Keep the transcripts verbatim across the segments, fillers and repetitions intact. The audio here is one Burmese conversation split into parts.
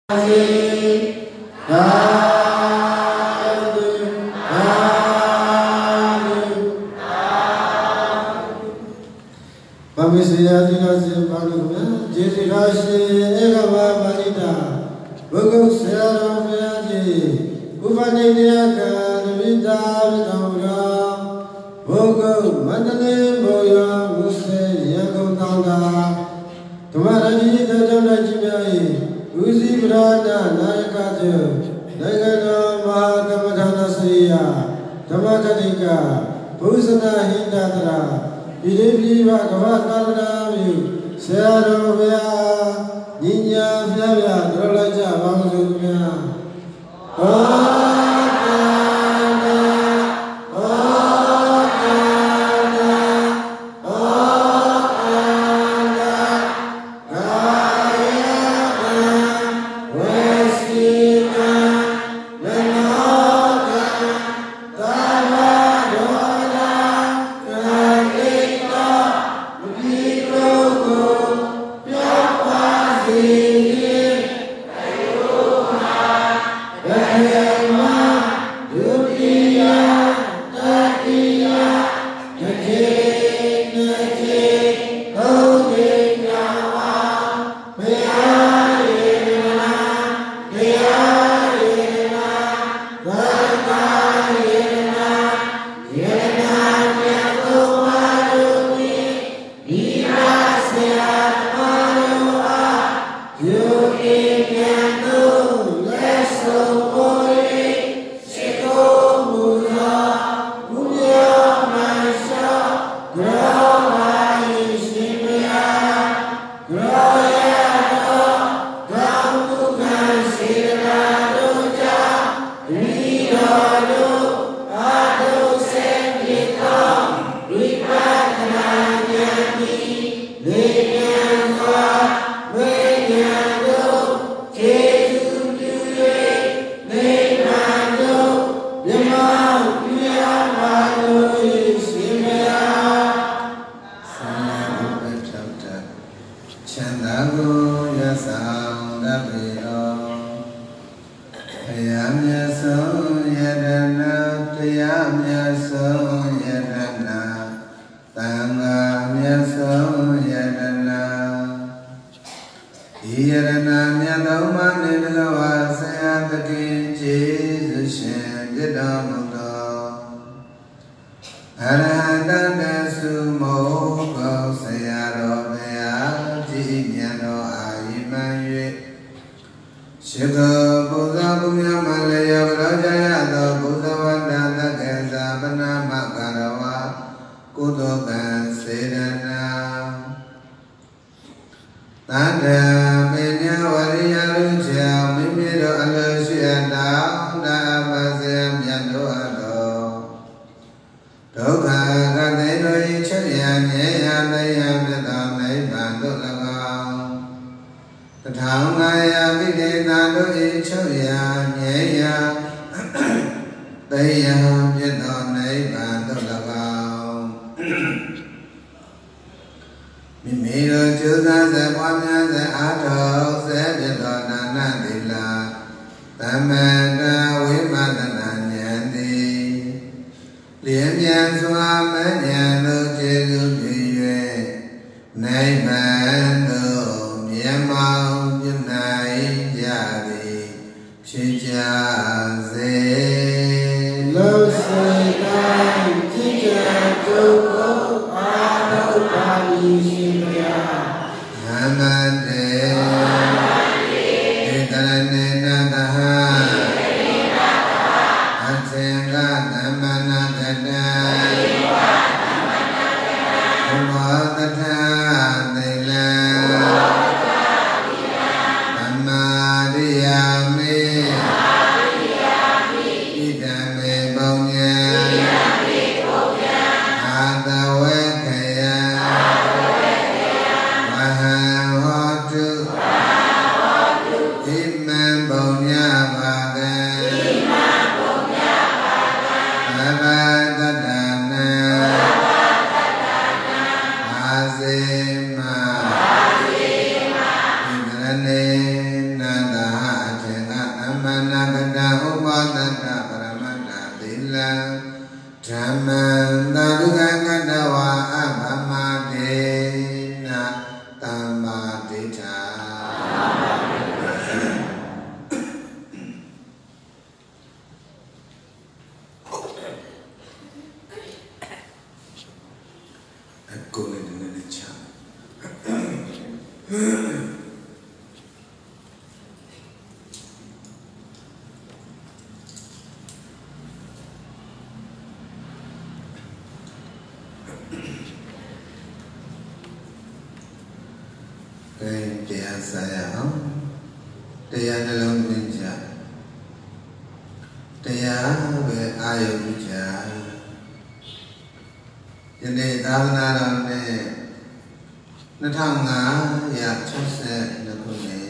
Nanda Dhammam Tadukakatawa Abhamadena Tammadita Go into the channel. Dear Sayam, dear Nelon Ninja, dear Ayuja, Yene Davana, Natanga, Yachose, Nakune,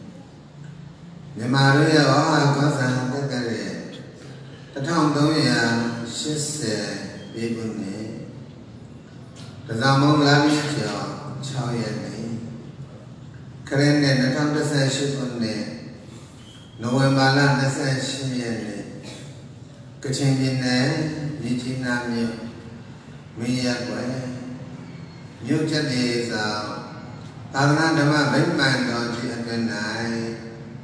Yamaria, all Gosa, the Gare, the town Doya, she said, Bibune, the Zamon Lamia, Choyane. Karen and the conversation on the November land, the session, Kachin, Nijinami, Mia, New Jadis, Aranadama, Bedman, Dodgy, and the night.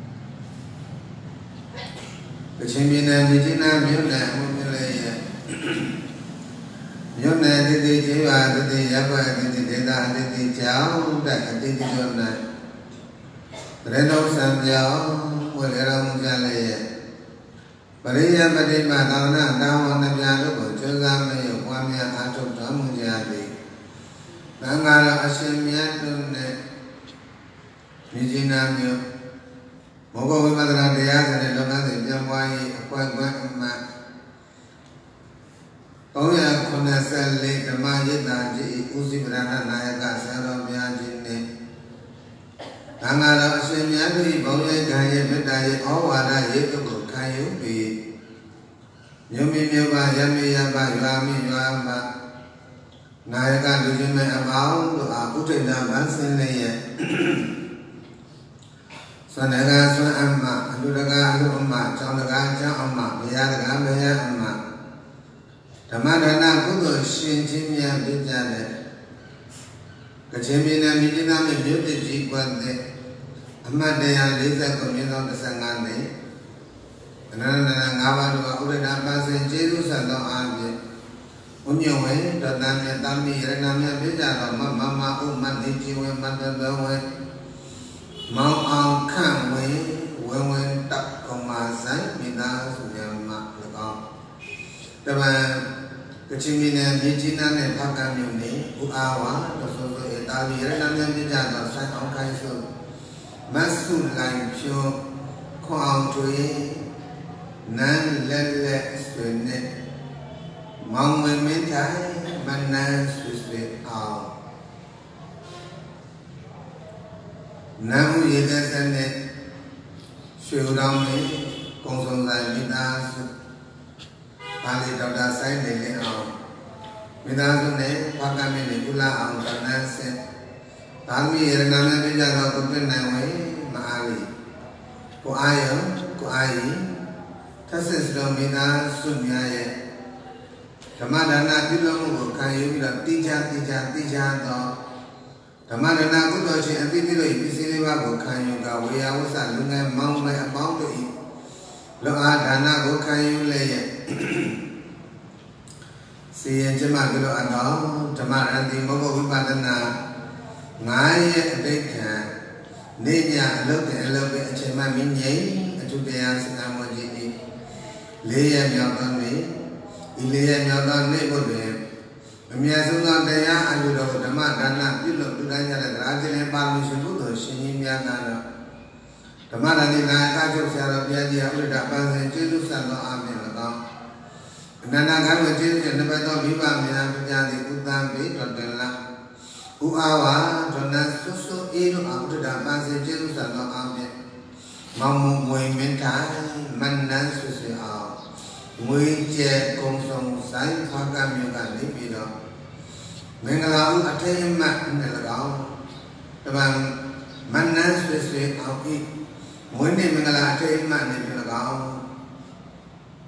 Kachin, Nijinami, Mumilay, Yona did the Jiva, the Yaba, the Deda, the Chow, that did the Jonah. Reno Sanjao, Whatever Mujalaya. Maria Madima, Dana, down on the piano, Josama, Wamia, Ato, Tamujadi. Nangara Ashimian, Mijinamio, Mogo Madra Diaz and Logan, Jamwai, Aquagma. Oya Konasel Lake, Majida, Uzi Brana, Nayaka, Sarah Biagine. Angara Shemiani, Boya, Kaya, Medai, Owada, Yako, Kayu, be Yumi, Yuba, Yami, Yaba, Yami, Yamba Nayaka, Lujime, about Aputina, Bansin, Sanaga, Amma, Ludaga, Luma, Chanaga, Amma, Yaga, Amma Tamadana, Kudo, Shin, Jimia, Bijane. Kachemina Mijina, Beauty, G1, Amadea, Lisa, Communal, the Sangani, and Nava, Urena, Pass, and Jesus, and no Army. Unyoe, the Namia, Dami, Renamia, Vijana, Mamma, Uma, Nichi, Mother, Belway, Mount Ang Kang Way, when we duck Koma, San, Minas, Yama, the man. Kachimina, Mijina, and Pakamuni, Uawa, the Soso, Italy, Renamia, Vijana, San Onkaiso, Masu, like pure, Kwang Tui, Nan Lele, Swinnet, Mong Mintai, Manan, Swiss, Ow. Namu Yedas and it, Shudami, Konsum Midas. Pali Dada Sai de Leon. Midazune, Pakamini, Ula, and Tanase. Tami, Renana Vijana, Kupinawe, Maali. Kuayo, Kuai, Tassis Domina, Sunyaye. Tamadana, Pilomu, Kayu, Tija, Tija, Tija, Tamadana, Kudoshi, and Tito, Pisiliva, Kayuga, we are with a Lunga, Mount, about to eat. Loa Dana, Kayu, lay. See a Jamagalo and all, Tamara, the Mogo Vipadana, Maya, Deka, Nenya, look and look at Chemaminye, and to the answer Namoji, Leah Yaldoni, Ilea Yaldon neighborhood. Miazuna, they are, and you know, the Madana, you look to Daniel and Rajan and Balmishudu, Shinyana. The Madani, Nakajo, Sarah, Biaji, Abdul and Jesus, and no army. Nana Gama Jim and the Battle Viva Mina Pajani Utan Be Totella Uawa, Jonas Susu, Inu after the Passage Jesus and no army. Mamu Menta, Manan Susi out. Muije Komsong Sai Pakam Yuga Libido. Mengalau Attainment in the Lagao. The man Manan Susi out. When they Mengala Attainment in the Lagao.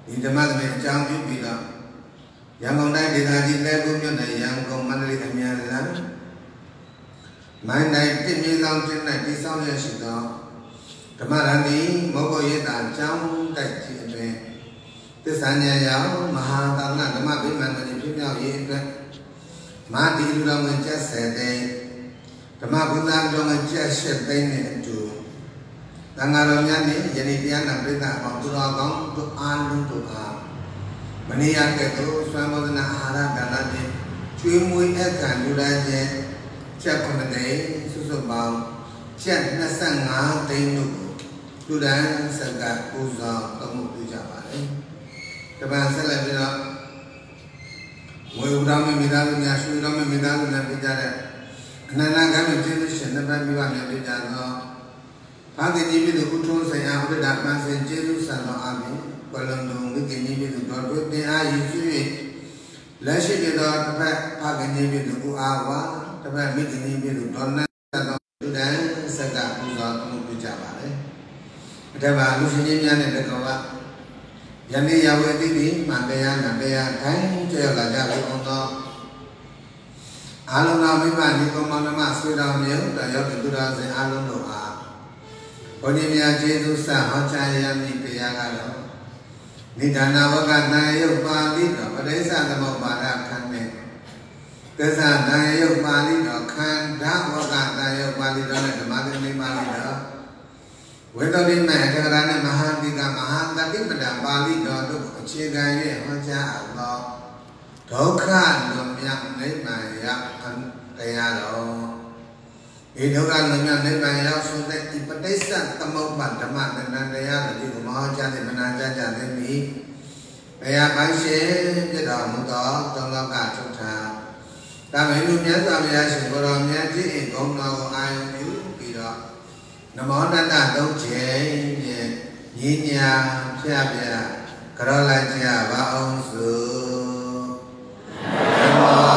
ဒီဓမ္မသဖြင့်အကြောင်းပြုပြီးတော့ရန်ကုန်တိုင်းဒေသကြီးလဲကူးမြို့နယ်ရန်ကုန်မန္တလေးအမြန်လမ်းမိုင်းတိုင်းတစ်မြေဆောင်တင်၌တိဆောက်ရရှိသောဓမ္မရန်ဒီမောဂောယေတာကျောင်းတိုက်ကြီးအတွင်သစ္စာဉာဏ်ရောက်မဟာသာသနာဓမ္မဗိမာန်တွင်ဖြစ်မြောက်ရေးအတွက်မဟာဒီလူတော်ဝင်ကျက်ဆယ်သိန်းဓမ္မဘုရားတော်ဝင်ကျက်ရှစ်သိန်းနဲ့အတူသံဃာတော်များနှင့်ယနေ့တရားနာပရိသတ်အပေါင်းသူတော်ကောင်းတို့အားလုံးတို့အားမနေရကဲ့သို့ဆွမ်းမောဒနာအာဟာရဒါနဖြင့်ကျွေးမွေးအခမ်းလူတိုင်းချင်းချက်ခုနှစ်သိန်းစုစုပေါင်းချက်နှစ်ဆယ့်ငါးသိန်းတို့ကိုလူတိုင်းစက္ကပူဇော်တော်မူပြုကြပါလေ။တပန်ဆက်လက်ပြီးတော့ဝေဥဒ္ဓမမိသားစုများရွှေဥဒ္ဓမမိသားစုများပြကြတဲ့အနန္တကံကျေးဇူးရှင်နှစ်ပါးမိဘများပြကြသောဘာကကြီးပြည်သူဥထုံးဆိုင်ရာဥဒ္ဒပန်စင်ကျေးဇူးဆံတော်အားဖြင့်ဘလံတော်မိခင်ကြီးပြည်သူတော်တို့တင်အားရည်ရှိ၍လက်ရှိပြသောတစ်ဖက်ဘာကကြီးပြည်သူဦးအားဝါတစ်ဖက်မိခင်ကြီးပြည်သူတော်နတ်တော်လူတိုင်းစက္ကပူဇော်တော်မူပြုကြပါလေ။အထက်ပါလူရှင်ကြီးများနဲ့တကောကယနေ့ရဝေတိတိမှန်တရားနတရားခိုင်းကြောက်လာကြလို့အောင်သောအာလုံနာမိမဒီကောမန္တမဆွေတော်မျိုးတော်ရောက်သူတော်စင်အာလုံတို့အားဘုရားမြတ်ကျေးဇူးဆက်ဟောကြားရမည်တရားကတော့နိဒာနဝကနာယုတ်ပါဠိတော်ပရိစ္ဆသမုပ္ပါဒခန္ဓေသစ္စာနာယုတ်ပါဠိတော်ခန္ဓာဝကနာယုတ်ပါဠိတော်နဲ့ဓမ္မသမိပါဠိတော်ဝေဒတိမေတက္ကရာနဲ့မဟာတိကမဟာတတိပဒပါဠိတော်တို့အခြေခံ၍ဟောကြားအပ်သောဒုက္ခလွန်မြောက်နိဗ္ဗာန်ရောက်တရားတော်ဒီဒုက္ခလွန်မြောက်နိဗ္ဗာန်ရောက်ဆိုတဲ့ဒီပဋိစ္စသမုပ္ပါဓမ္မတဏ္ဍတရားတို့ဒီကိုမဟောကြားတဲ့မနာကြကြသိမည်တရားပိုင်းရှင်ပြတော်မူသောသုံးလောကထုထာဒါမင်းတို့မြတ်စွာဘုရားရှင်ကိုယ်တော်မြတ်ကြီးဂုဏ်တော်ကိုအာရုံပြုပြီးတော့နမောတတသုံးချိန်ဖြင့်ညီညာဖြတ်ပြကြောလိုက်ကြပါအောင်စို့နမော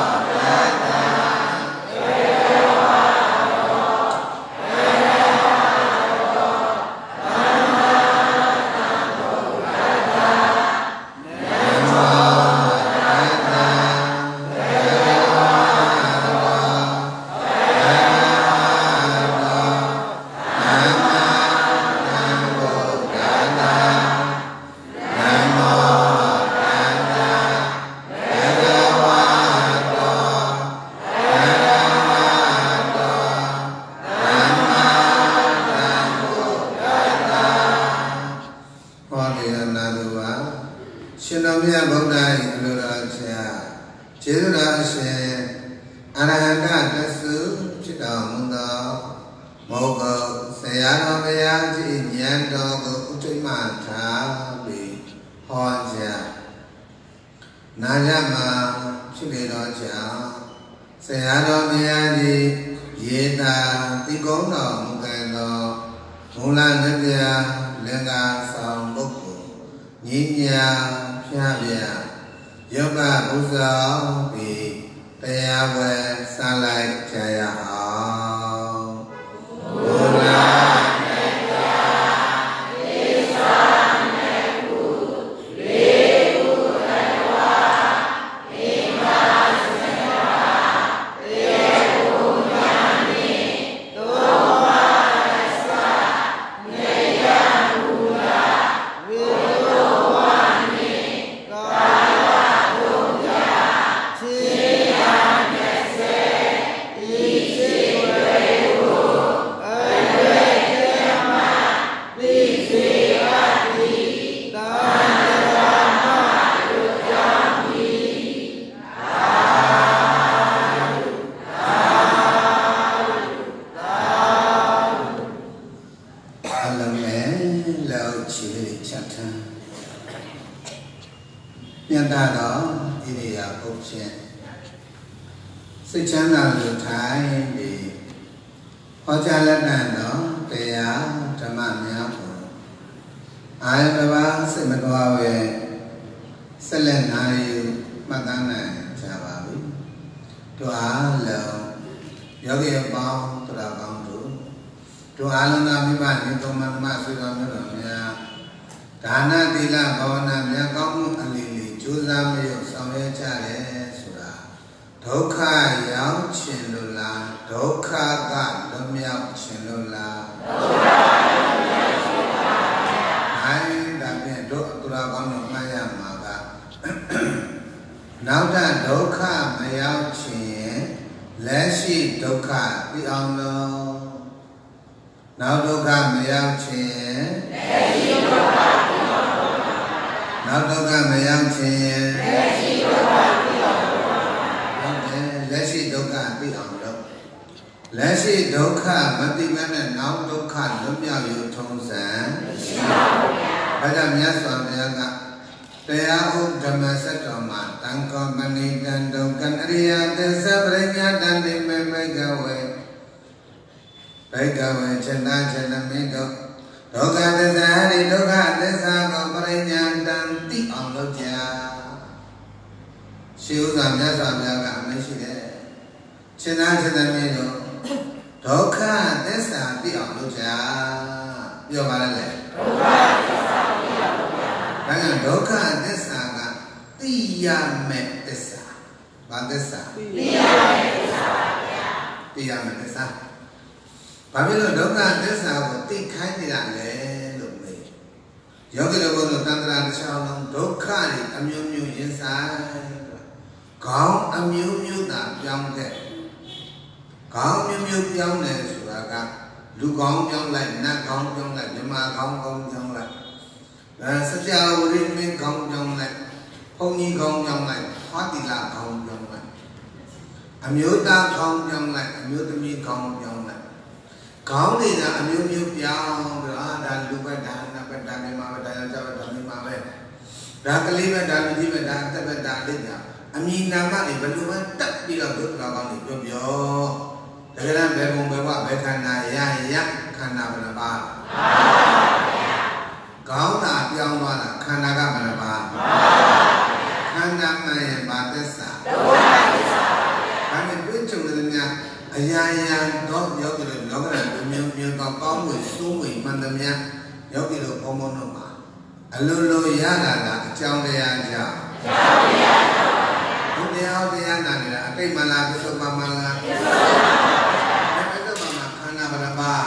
စိတ်ချမ်းသာလို့ထိုင်ပြီးဟောကြားလက်တန်တော့တရားဓမ္မများကိုအာယတဘာစိတ်မတော်ပဲဆက်လက်နိုင်မှတ်သားနိုင်ကြပါဘူးတို့အားလုံးယောဂီအပေါင်းတရားကောင်းတို့တို့အားလုံးသာမိဘနေတော်မှမဆွေတော်မျိုးတော်များယဒါနသီလဘာဝနာမြတ်ကောင်းမှုအလီလီကြိုးစားမရုပ်ဆောင်ရွက်ကြတယ်ဆိုတာဒုက္ခရောက်ခြင်းလို့လားဒုက္ခကလွတ်မြောက်ခြင်းလို့လားဒုက္ခလွတ်မြောက်ခြင်းပါဗျာအဲဒါဖြင့်တို့သူတော်ကောင်းတို့မှတ်ရမှာကနောက်ထပ်ဒုက္ခမရောက်ခြင်းလက်ရှိဒုက္ခပြီးအောင်လို့နောက်ဒုက္ခမရောက်ခြင်းလက်ရှိဒုက္ခပြီးအောင်လို့နောက်ဒုက္ခမရောက်ခြင်းလက်ရှိဒုက္ခပြီးအောင်လို့ဟုတ်တယ်လက်ရှိဒုက္ခပြီးအောင်လို့လက်ရှိဒုက္ခမတိမနဲ့နောက်ဒုက္ခလွတ်မြောက်ရထုံးစံမရှိပါဘူးဗျာဒါကြောင့်မြတ်စွာဘုရားကတရားဥဓမ္မစက်တော်မှာတံခောမဏိတံဒုက္ခအရိယသစ္စာပရိညာတံတိမေမိကဝေဘိကဝေချန္တာချန္တမိတောဒုက္ခသစ္စာဟိဒုက္ခသစ္စာကိုပရိညာတံသိအောင်လုပ်ကြရှိဥစွာမြတ်စွာဘုရားကအမရှိတယ်ချန္တာချန္တမိတောဒုက္ခသစ္စာသိအောင်လုပ်ကြပြောပါလေဒုက္ခသစ္စာသိအောင်လုပ်ကြဒါကြောင့်ဒုက္ခသစ္စာကသိရမယ့်သစ္စာဘာသစ္စာသိရမယ့်သစ္စာပါဗျာသိရမယ့်သစ္စာဘာဖြစ်လို့ဒုက္ခသစ္စာကိုသိခိုင်းနေတာလဲလို့မေးယောဂီတို့ကတန်ត្រာတစ်ချောင်းလုံးဒုက္ခတွေအမျိုးမျိုးရင်ဆိုင်ခေါင်းအမျိုးမျိုးသာပြောင်းတဲ့ခေါင်းမျိုးမျိုးပြောင်းတယ်ဆိုတာကလူခေါင်းပြောင်းလိုက်နတ်ခေါင်းပြောင်းလိုက်မြမခေါင်းခေါင်းပြောင်းလိုက်အဲစကြဝဠာမင်းခေါင်းပြောင်းလိုက်ဘုန်းကြီးခေါင်းပြောင်းလိုက်ဟောတိလခေါင်းပြောင်းလိုက်အမျိုးသားခေါင်းပြောင်းလိုက်အမျိုးသမီးခေါင်းပြောင်းလိုက်ခေါင်းတွေကအမျိုးမျိုးပြောင်းပြီးအာဒါလူပဲဒါနတ်ပဲဒါမြမပဲဒါယောက်ျားပဲဒါမိန်းမပဲဒါကလေးပဲဒါလူကြီးပဲဒါအသက်ပဲဒါလက်ညာအမည်နာမတွေဘယ်လိုပဲတက်ပြီးတော့ဒုက္ခကောင်းတွေပြောပြောတကယ်တမ်းဘယ်ပုံဘယ်ဝဘယ်ခန္ဓာရရခန္ဓာဘယ်နှပါးခေါင်းသာပြောင်းသွားတာခန္ဓာကဘယ်နှပါးခန္ဓာမှန်ရင်ဘာသစ္စာဒုက္ခသစ္စာပါဗျာဒါနဲ့တွေ့ကြုံတဲ့များအရာရာတော့ယောဂီတို့လောကရန်မျိုးမျိုးတော့ကောင်းမှုစိုးမှုမှန်သမျှယောဂီတို့ဘုံဘုံတို့မှာအလိုလိုရတာကအကြောင်းတရားကြောင့်အကြောင်းတရားကြောင့်ဘုရားတရားနာနေတာအတိတ်မလားပြစ္ဆုတ်မမလားပြစ္ဆုတ်ပါပြစ္ဆုတ်မမခန္ဓာဘယ်နှပါး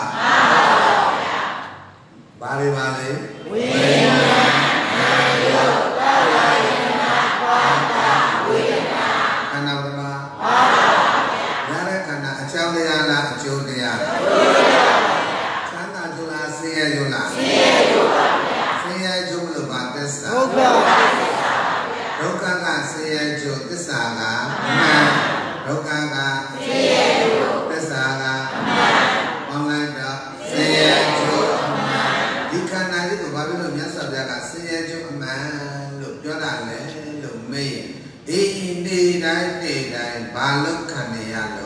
ဘာတွေပါလဲဝိညာဉ်နာယုတ်တာယနာဘာတာဝိညာဉ်ခန္ဓာဘယ်နှပါးရတဲ့ခန္ဓာအကြောင်းတရားလားအကျိုးတရားလားအကျိုးတရားပါဗျာသံသာကျိုးလားဆင်းရဲကျိုးလားဆင်းရဲကျိုးပါဗျာဆင်းရဲကျိုးလို့ပါသစ္စာဒုက္ခသစ္စာပါဗျာဒုက္ခကဆင်းရဲကျိုးသစ္စာကမှန်ဒုက္ခကဆင်းရဲကျိုးသစ္စာကမှန်ပေါင်းလိုက်တော့ဆင်းရဲကျိုးအမှန်ဒီခန္ဓာကြီးကိုဘာဖြစ်လို့မြတ်စွာဘုရားကဆင်းရဲကျိုးအမှန်လို့ပြောတာလဲလို့မေးအေးနေတိုင်းနေတိုင်းဘာလို့ခံနေရလို့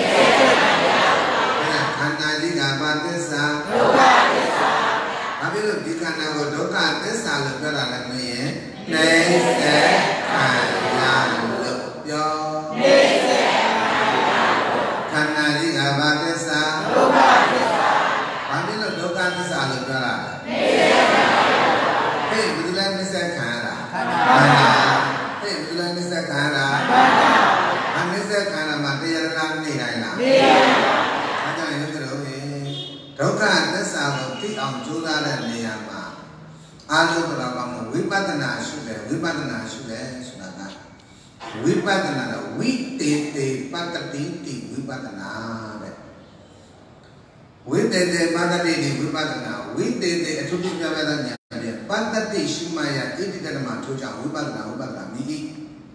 ခန္ဓာကြီးကဘာသစ္စာဒုက္ခသစ္စာဘာဖြစ်လို့ဒီခန္ဓာကိုဒုက္ခသစ္စာလို့ပြောတာလဲမင်းရဲ့နေစေခန္ဓာလို့ပြောနေစေခန္ဓာကြီးကဘာသစ္စာဒုက္ခသစ္စာဘာဖြစ်လို့ဒုက္ခသစ္စာလို့ပြောတာလဲနေစေခန္ဓာဟဲ့ဘယ်လိုလဲနေစေခန္ဓာခန္ဓာဟဲ့ဘယ်လိုလဲနေစေခန္ဓာခန္ဓာအနိစ္စခန္ဓာမှာတရားလားနေတိုင်းလားနေတိုင်းပါဒါကြောင့်ရုပ်ကြလို့ဒုက္ခသစ္စာကိုသိအောင်ကြိုးစားတဲ့နေရာမှာအာလုံးတော်ကောင်းလို့ဝိပဿနာရှုတယ်ဝိပဿနာရှုတယ်ဆိုတာကဝိပဿနာတော့ဝိတေတေပတ္တိတိဝိပဿနာတဲ့ဝိတေတေပတ္တိတိဝိပဿနာဝိတေတေအထုထုပြပြတဲ့ဉာဏ်နဲ့ပတ္တိရှုမှရဣတိတ္တမထိုးကြဝိပဿနာဝိပဿနာမိဤ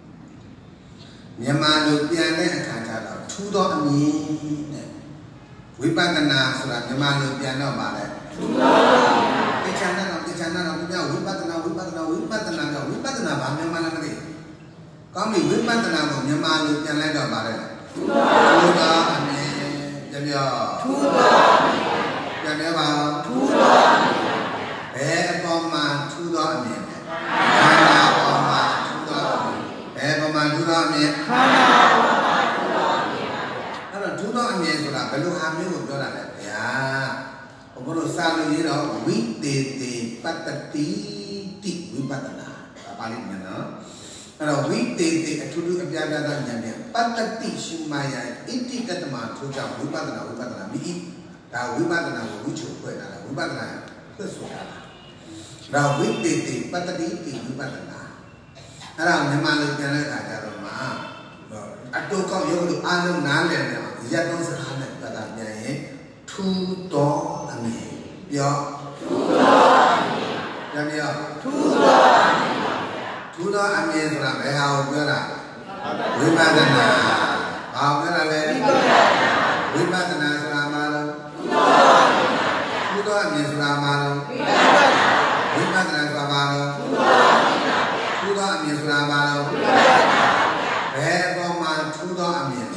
မြန်မာလိုပြန်တဲ့အခါကျတော့ထူးသောအမြင်တဲ့ဝိပဿနာဆိုတာမြန်မာလိုပြန်တော့ပါလေထူးသောအမြင်တခြားတော့တခြားတော့ပြဝိပဿနာဝိပဿနာဝိပဿနာကဝိပဿနာဘာမြန်မာလည်းမသိကောင်းပြီဝိပဿနာကိုမြန်မာလိုပြန်လိုက်တော့ပါလေထူးသောအမြင်ကြပြောထူးသောအမြင်ပြန်ပြောပါထူးသောအမြင်ဘယ်အပေါ်မှာထူးသောအမြင်လဲခန္ဓာပေါ်မှာထူးသောအမြင်ဘယ်ပေါ်မှာထူးသောအမြင်ခန္ဓာပေါ်မှာထူးသောအမြင်အဲ့တော့ထူးသောအမြင်ဆိုတာဘယ်လိုဟာမျိုးကိုပြောတာလဲဗျာဘုလို့စာလို့ရတော့ဝိတေတေပ patati ti wipatana Bali mana kalau witete atudu apiada dan nyamnya patati sumaya iti katama tuja wipatana wipatana mi dah wipatana wucu kue dah wipatana kesukaan dah witete patati ti wipatana kalau memang lebih nak ajar rumah atau kau yang tu anu nale ni ya dong sehana katanya ye tu do ani ya tu do ani ya ya tu do ani tu do ani tu lah behau berla wipatana hau berla le wipatana selama lo tu do ani selama lo wipatana selama lo tu do ani selama lo Bagaimana tudo amin?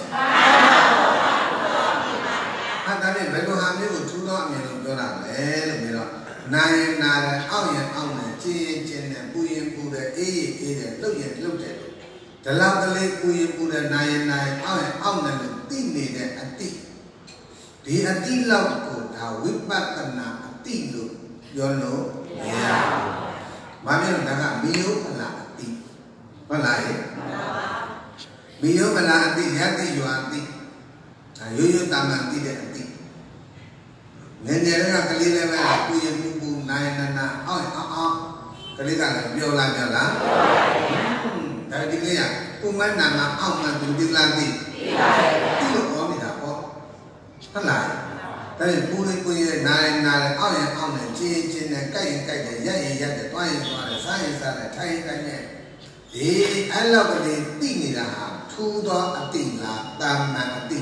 Ada ni bagaimana hamil tudo amin itu orang leh, mira. Naik naik, awalnya awalnya cie cie puyen puda, eh eh, lu ye lu je. Dalam kali puyen puda naik naik, awalnya awalnya tinggi deh ati. Di ati lau ko dah wipatana ati lu, yono ya. Mana yang dah miu lah ati, mana ye? Miu mana ati, hati yo ati, yo yo taman ati deh ati. Neneknya kali level aku yang buku naik nana, oh oh oh, kali kan biola biola. Dari dia ya, pemain nama awam tu di lantai. Tidak orang tidak kok, halai. Tapi puri puri naik naik, awam awam cie cie kai kai ya ya ya, tuan tuan saya saya kai kai ni. Eh, Allah kali tinggi dah. Tu do ati lah, taman ati.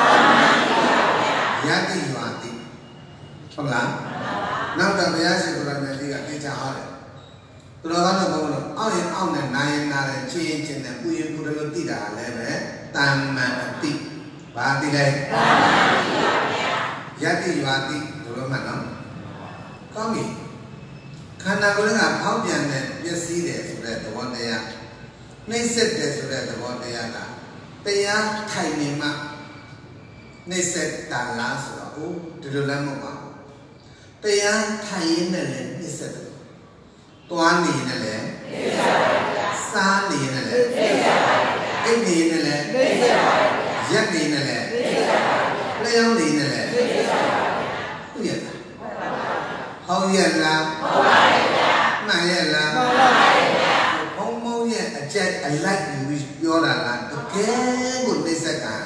Ya ti yo ati. Faham? Nak tak biasa kalau nanti kat kerja hari. Kalau kalau kamu awak yang awak nak naik naik cie cie nak punya punya lu tidak leh, taman ati. Berarti leh. Ya ti yo ati. Kalau mana? Kami. Karena kalau ngah kau biar ni biasa deh sudah tuan dia. Ni set deh sudah tuan dia lah. Dia Thai ni mak. Ni set dah lah sudah. Oh, dulu lama mak. Dia Thai ni le ni set. Tuan ni ni le. Sah ni ni le. Ini ni le. Yak ni ni le. Leo ni ni le. Tu ya lah. Hau ya lah. Nai ya lah. Hong mau ya ajak alak you yo lah lah. Oke, good ni set kan.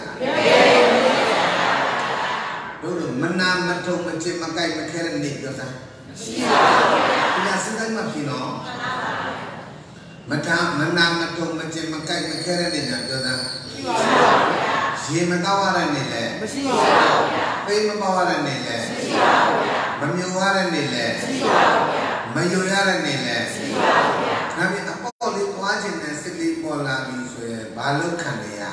Dulu mana macam macam makai makai ni tu sah. Tidak sedang macam no. Macam mana macam macam makai makai ni tu sah. Siapa mengawal ni le? Siapa mengawal ni le? Menyuara ni le? Menyuara ni le? Kami apa kali tuan jenis sekali bola ni suai balok kan ya?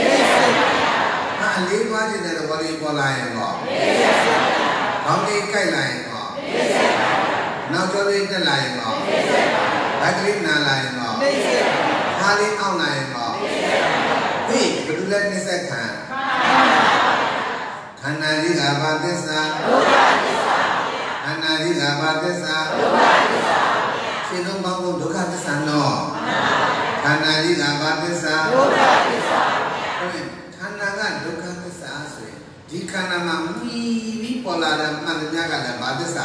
Ah, lihat tuan jenis wali bola yang ko. Kami kai lain ko. Nak cari ke lain ko. Bagri nak lain ko. Hari awal lain ko. Hei, betul ni saya kan. Karena dia apa desa? Karena dia apa desa? Sinong bangun duka desa no. Karena dia apa desa? Karena kan duka desa asli. Jika nama mimi pola dan manusia kan apa desa?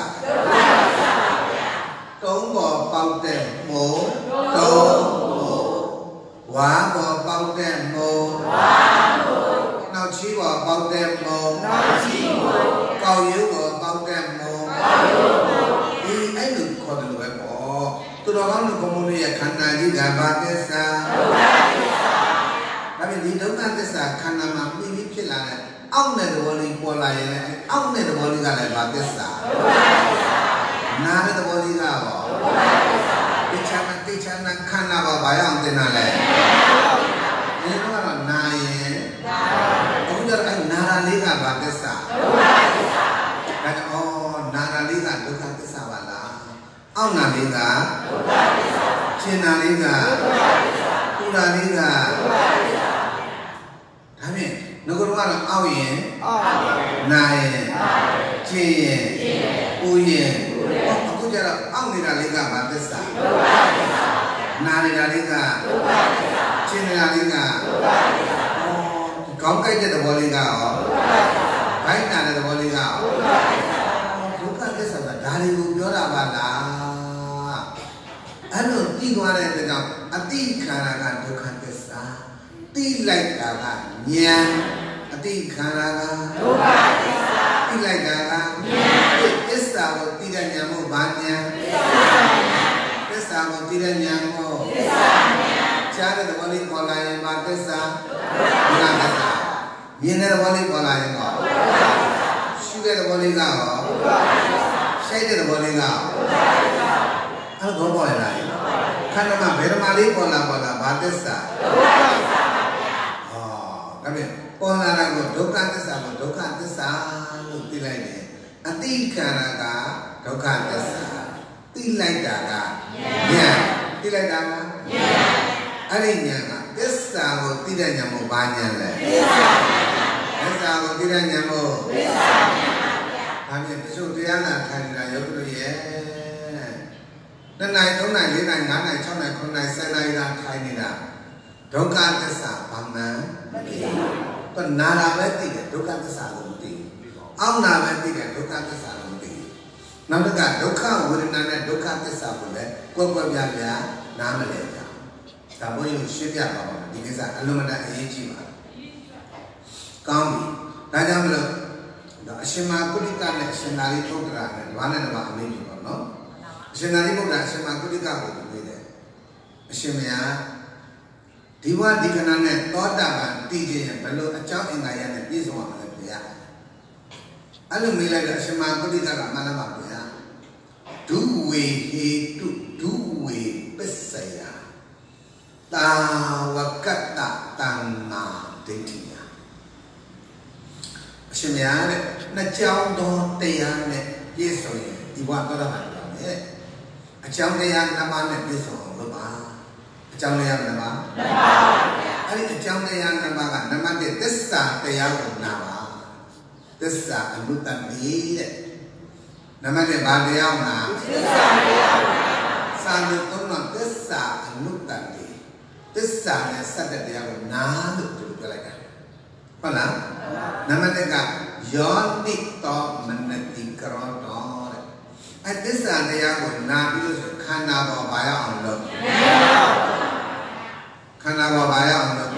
Tunggu paute mo, tunggu. Wah, bawa paute mo. Nau chi bawa paute mo. Kau yu bawa paute mo. Ini ayu kau dulu apa? Tu orang tu komunikasi ya karena dia bahasa. Tapi di dalam bahasa karena mampu ini pilihan. Awak ni boleh pola ya, awak ni boleh kalau bahasa. Nara tu boleh kalau. Bicara bicara karena apa bayang tenale. Ini orang naik. Aku jadi kan nara liga bahasa. Kata oh nara liga tu bahasa wala. Awak nara liga. Cina liga. Pura liga. Kami negara orang awak naik. Cie. Uye. Aku ကြတော့အောက်နေတာလေးကဘာသစ္စာနာနေတာလေးကရှင်းနေတာလေးကကောင်းကြိုက်တဲ့သဘောလေးကရောဘိုက်နာတဲ့သဘောလေးကရောဒုက္ခသစ္စာကဒါတွေကိုပြောတာပါလားအဲ့လိုသိသွားတဲ့အတွက်ကြောင့်အတိခန္ဓာကဒုက္ခသစ္စာသိလိုက်တာကဉာဏ်အတိခန္ဓာကဒုက္ခသစ္စာသိလိုက်တာကဉာဏ်သစ္စာကိုသိတဲ့ဉာဏ်မို့ဘာဉာဏ်သစ္စာကိုသိတဲ့ဉာဏ်မို့သစ္စာဉာဏ်ရှားတဲ့သဘောလေးပေါ်လာရင်ဘာသစ္စာဒုက္ခသစ္စာမြင်တဲ့သဘောလေးပေါ်လာရင်တော့ရှုတဲ့သဘောလေးကရောရှိုက်တဲ့သဘောလေးကရောအဲ့တော့ပေါ်လာရင်ခန္ဓာမှာဘယ်ဓမ္မလေးပေါ်လာပေါ်လာဘာသစ္စာဒုက္ခသစ္စာပါဗျာဟောဒါပြန်ပေါ်လာတာကိုဒုက္ခသစ္စာကိုဒုက္ခသစ္စာလို့သိလိုက်တယ်အတိခန္ဓာကဒုက္ခသစ္စာသိလိုက်တာကဉာဏ်သိလိုက်တာကဉာဏ်အဲ့ဒီဉာဏ်ကသစ္စာကိုသိတဲ့ဉာဏ်မို့ဘာဉာဏ်လဲသစ္စာသစ္စာကိုသိတဲ့ဉာဏ်မို့သစ္စာဉာဏ်ပါဗျာဒါပြန်တချို့တရားနာထိုင်နေတာယောဂီတို့ရဲ့နှစ်နိုင်သုံးနိုင်လေးနိုင်ငါးနိုင်ခြောက်နိုင်ခုနှစ်နိုင်ဆယ်နိုင်လာထိုင်နေတာဒုက္ခသစ္စာဘာမှန်မသိဘူး။နာတာပဲသိတယ်ဒုက္ခသစ္စာကိုမသိဘူး။အောင်းနာပဲသိတယ်ဒုက္ခသစ္စာကိုမသိဘူး။နောက်တစ်ခါဒုက္ခဝေဒနာနဲ့ဒုက္ခသစ္စာကိုလည်းကွက်ကွက်ပြပြနားမလည်ကြဘူး။ဒါဘုန်းကြီးရှင်းပြပါပါဒီကိစ္စအလုံးမတန်အရေးကြီးပါ။ကောင်းပြီ။ဒါကြောင့်မလို့အရှင်မကုဋိကနဲ့အရှင်သာရိပုတ္တရာနဲ့ဘာနဲ့ဘာအမေးပြီပေါ့နော်။အရှင်သာရိပုတ္တရာအရှင်မကုဋိကကိုပြောတယ်အရှင်မယားဒီဝဒီကနာနဲ့သောတာပန်တည်ခြင်းဘယ်လိုအကြောင်းအင်္ဂါရနဲ့ပြည့်စုံအောင်လဲဗျာအဲ့လိုမေးလိုက်တော့အရှင်မကုဋိကကမှန်လားပါဗျာဒုဝေဟေတုဒုဝေပစ္စယတာဝကတ္တတံနာဒိဋ္ဌိယအရှင်မယားတဲ့နှစ်ကြောင်းသောတရားနဲ့ပြည့်စုံရင်ဒီဘဝသောတာပန်ပြောတယ်အကြောင်းတရားနှစ်ပါးနဲ့ပြည့်စုံအောင်လုပ်ပါအကြောင်းတရားနှစ်ပါးနှစ်ပါးပါဗျာအဲ့ဒီအကြောင်းတရားနှစ်ပါးကနံပါတ်တစ်သစ္စာတရားကိုနာပါသစ္စာအနုတ္တတိတဲ့နံပါတ်တစ်ဘာတရားနာသစ္စာတရားနာစာလို့သုံးတော့သစ္စာအနုတ္တတိသစ္စာနဲ့စတဲ့တရားကိုနာလို့သူပြောလိုက်တာဟုတ်လားနံပါတ်တစ်ကယောနိတောမနတိကရောတောတဲ့အဲ့သစ္စာတရားကိုနာပြီးလို့ဆိုခန္ဓာပေါ်ဘာရအောင်လုပ်ခန္ဓာပေါ်ဘာရအောင်လုပ်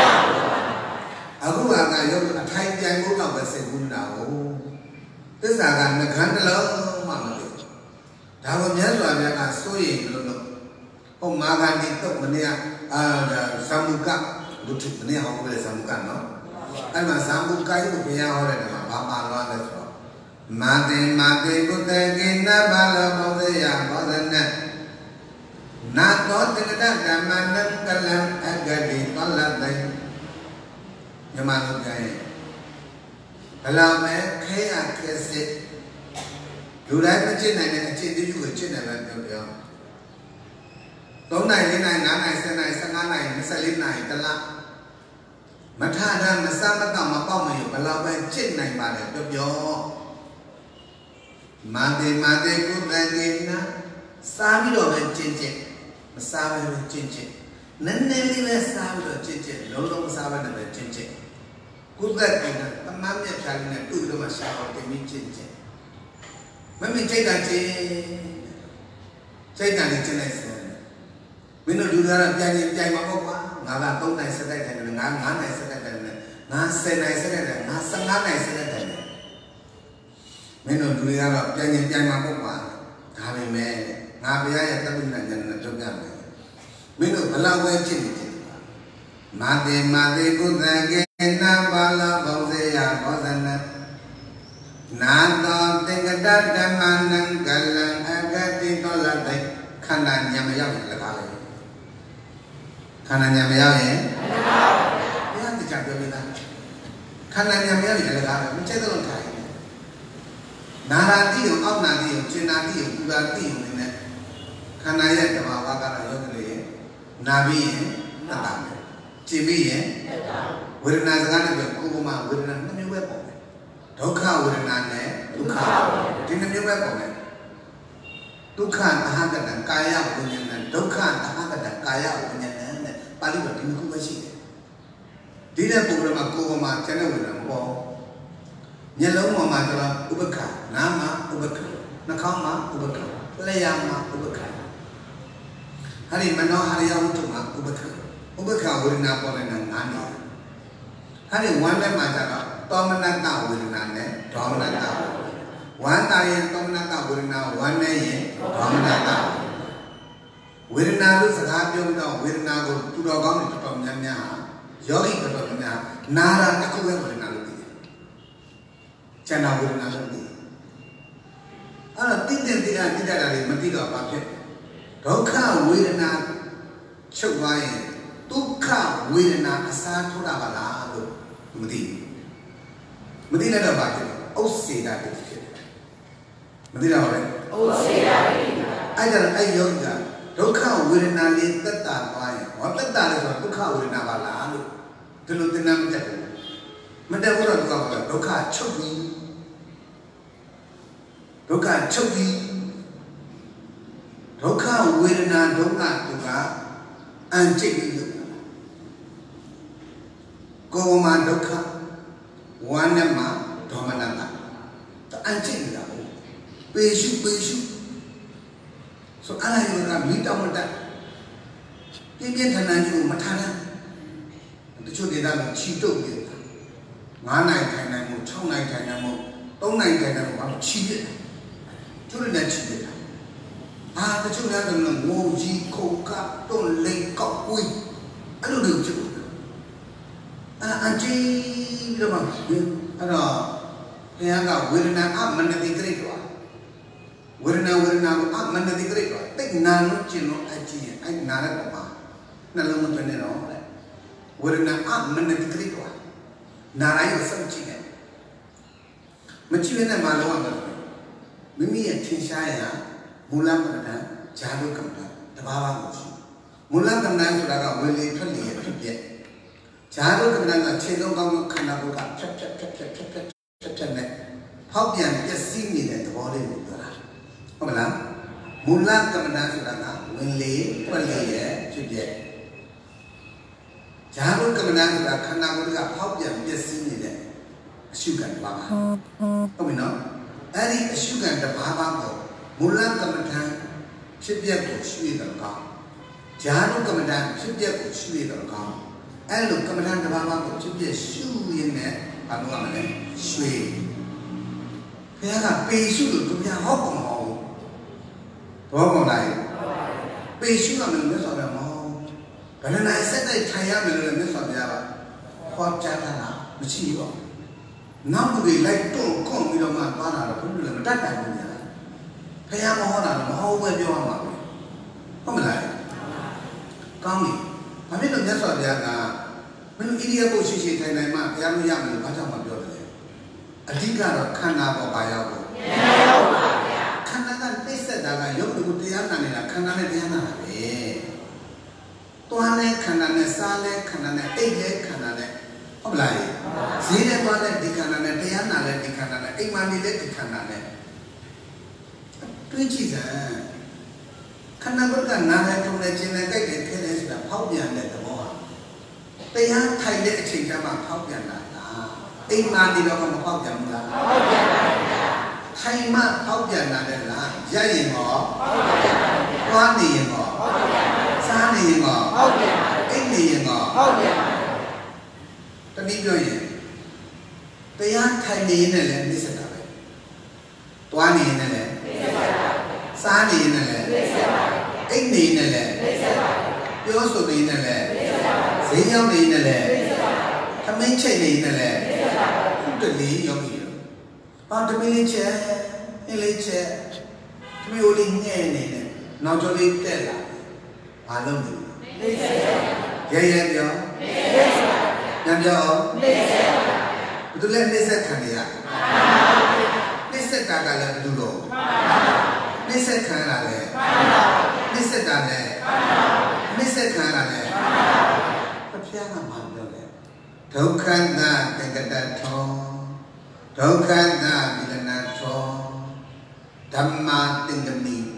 အခုကကရုပ်အထိုင်ပြိုင်ဖို့တော့ပဲစိတ်ကူးတာဟုတ်သစ္စာကနှခမ်းတစ်လုံးမှမသိဘူးဒါကိုမြတ်စွာဘုရားကစိုးရိမ်လို့လို့ဟောမာဂန္တိတုတ်မနေ့ကအာသံမုကဒုတိမနေ့ဟောပြတယ်သံမုကနော်အဲ့မှာသံမုကကြီးကိုဘုရားဟောတဲ့နေရာမှာဘာပါလို့လဲဆိုတော့မာတေမာတေကုတ္တကိနဘာလောဘောဇယဘောဇနနာတောတကတဓမ္မနံကလံအဂတိတောလတိမြမလူကြရဲ့ဘလောက်ပဲခဲရခဲစစ်လူတိုင်းမကျင့်နိုင်တဲ့အကျင့်တည်းကိုကျင့်တယ်ပဲပြောပြောသုံးနိုင်လေးနိုင်ငါးနိုင်ဆယ်နိုင်ဆယ်ငါးနိုင်၂၄နိုင်တလားမထတာမစမတော့မပေါက်မရဘလောက်ပဲကျင့်နိုင်ပါလေပြောပြောမာတေမာတေကုတ္တကိနာစားပြီးတော့ပဲကျင့်ကျင့်မစားဘဲကျင့်ကျင့်နည်းနည်းလေးပဲစားပြီးတော့ကျင့်ကျင့်လုံးလုံးမစားဘဲနဲ့ပဲကျင့်ကျင့်ကုသကိနာတမန်မြတ်ဖြာလေးနဲ့တူလို့မှရှာတော့တင်ပြီးကျင့်ကျင့်မမင်းစိတ်ကကျင့်စိတ်ကလည်းကျင့်လိုက်စမ်းမင်းတို့လူသားကပြန်ရင်ပြန်မှာပေါ့ကွာငါကသုံးနိုင်စတဲ့တယ်ငါငါးနိုင်စတဲ့တယ်ငါဆယ်နိုင်စတဲ့တယ်ငါဆယ်ငါးနိုင်စတဲ့တယ်မင်းတို့လူတွေကတော့ပြန်ရင်ပြန်မှာပေါ့ကွာဒါပေမဲ့ငါဘုရားရဲ့တပည့်နဲ့ဉာဏ်နဲ့ပြောပြမယ်မင်းတို့ဘလောက်ပဲဖြစ်နေတယ်မာတေမာတေကုသကေနဘာလဘောဇေယဘောဇနနာတောတေကတဓမ္မနံကလံအဂတိတောလတိခန္ဓာဉာဏ်မရောက်ရင်လည်းကားလိုက်ခန္ဓာဉာဏ်မရောက်ရင်ဘုရားတရားပြောနေတာခန္ဓာဉာဏ်မရောက်ရင်လည်းကားလိုက်မချက်တော့ထိုင်နာရာတိကိုအောက်နာတိကိုကျင်နာတိကိုပူရာတိကိုနေခန္ဓာရဲ့ဓမ္မဝါကတော့ယောဂလေးနာပြီးရင်တတ်တာမယ်ကျင်ပြီးရင်ဝေဒနာစကားနဲ့ပြောကိုယ်ကမှဝေဒနာနှစ်မျိုးပဲပေါ့ဒုက္ခဝေဒနာနဲ့ဒုက္ခဒီနှစ်မျိုးပဲပေါ့မယ် Dukha ahagata kaya punyanan, dukha ahagata kaya punyanan. Paling berarti aku masih. Tidak program aku mama channel orang boh. Nyalau mama tu ubekah, nama ubekah, nakama ubekah, layama ubekah. Hari mana hari yang tu mak ubekah, ubekah boleh nak boleh nang ani. Hari wanda macam tomanan tahu boleh nane, tomanan tahu. Wanda yang tomanan tahu boleh na, wanda yang tomanan tahu. Boleh na tu sekarang dia tahu, boleh na tu tu orang itu tomnya, yogi itu tomnya, nara tak boleh boleh na. Channel boleh nak ni. Alah tidak tidak tidak ada mati dah apa? Dukha wedana cakap dukha wedana asal thoda bala tu mati. Mati nak apa? Aussi dah tu. Mati dah apa? Aussi dah. Ajar ayo dah. Dukha wedana ni tetap apa? Apa tetap tu dukha wedana bala tu. Terus tenang macam. Macam orang tu apa? Dukha cakap Dukha choki, dukha wedana dukha dukha anjing itu. Koma dukha, wanama domanata. Anjing itu. Pesu pesu. So ala orang minta minta. Dia dia tanah itu matana. Itu cuma dia cito dia. Mana tanah mu, cang tanah mu, tong tanah mu, apa cito. Cuma nak cerita. Ah, tu cuma nak dengan moji, kokap, ton lekap, kui. Aduh dia cerita. Ah, anjing bila mana? Ada yang agak wirna apa mana dikira tu? Wirna wirna apa mana dikira tu? Tapi nano cino aji, ay nara apa? Nalar macam ni orang. Wirna apa mana dikira tu? Nara itu semcina. Macam mana malu apa? Mimi yang cincaya mula pada jadu kamera terbawa musuh. Mula kamera sudah kau boleh terlihat terlihat. Jadu kamera cendol kau kena buka cep cep cep cep cep cep cep cep ni. Hak yang biasa ni dah terboleh mudah. Apa lah? Mula kamera sudah kau boleh terlihat terlihat. Jadu kamera sudah kena buka hak yang biasa ni dah sukan bapa. Apa ni? Hari sukan terbahang tu, mula kemudian setiap tu suwi terkau, jadu kemudian setiap tu suwi terkau, elu kemudian terbahang tu setiap suwi ni, apa nama ni suwi. Kerana pesu tu tu yang hok mau, hok lain. Pesu nama ni seorang mau, kerana aset cahaya ni seorang apa, hok cahaya lah, mesti itu. Namun dia lagi tu kau bila mana mana pun bila tak ada punya. Kaya mau orang mau buat dia apa? Kau melai. Kau ni, kami tu biasa dia kan. Menu ini apa sih saya nak mak, yang ni yang ni macam mana dia tu? Adikah kerana apa bayar tu? Kerana kan pesa dah yang tu dia nak ni lah, kerana dia nak ni. Tuhan ni kerana ni salah, kerana ni ejek, kerana ni. Apa lagi? Sini tu ada di kanan ada, yang ada di kanan ada, iman di di kanan ada. Tu ciza. Kanan berkan nara tu ada cina kaya dia kena sudah paubian ada semua. Tiang Thai dia cina mah paubian ada. Iman di dalam paubian ada. Thai mah paubian ada lah. Jadi mo, wani mo, sani mo, ini mo. Tapi dia ni, tiang Thai ni ni le, ni sedap. Tuan ni ni le, sah ni ni le, ini ni le, yosu ni ni le, siapa ni ni le, kami cek ni ni le, tu ni yang ni. Ah, tu ni cek, ni cek, kami uling ni ni ni, nak jadi telah, malam ni. Ya ya ya. Yang jauh, betul lah nisa khania, nisa kagak dulu, nisa khana le, nisa dana, nisa khana le, tapi apa malu le? Dukha na tegada thong, dukha na bilana thong, dhamma tinggali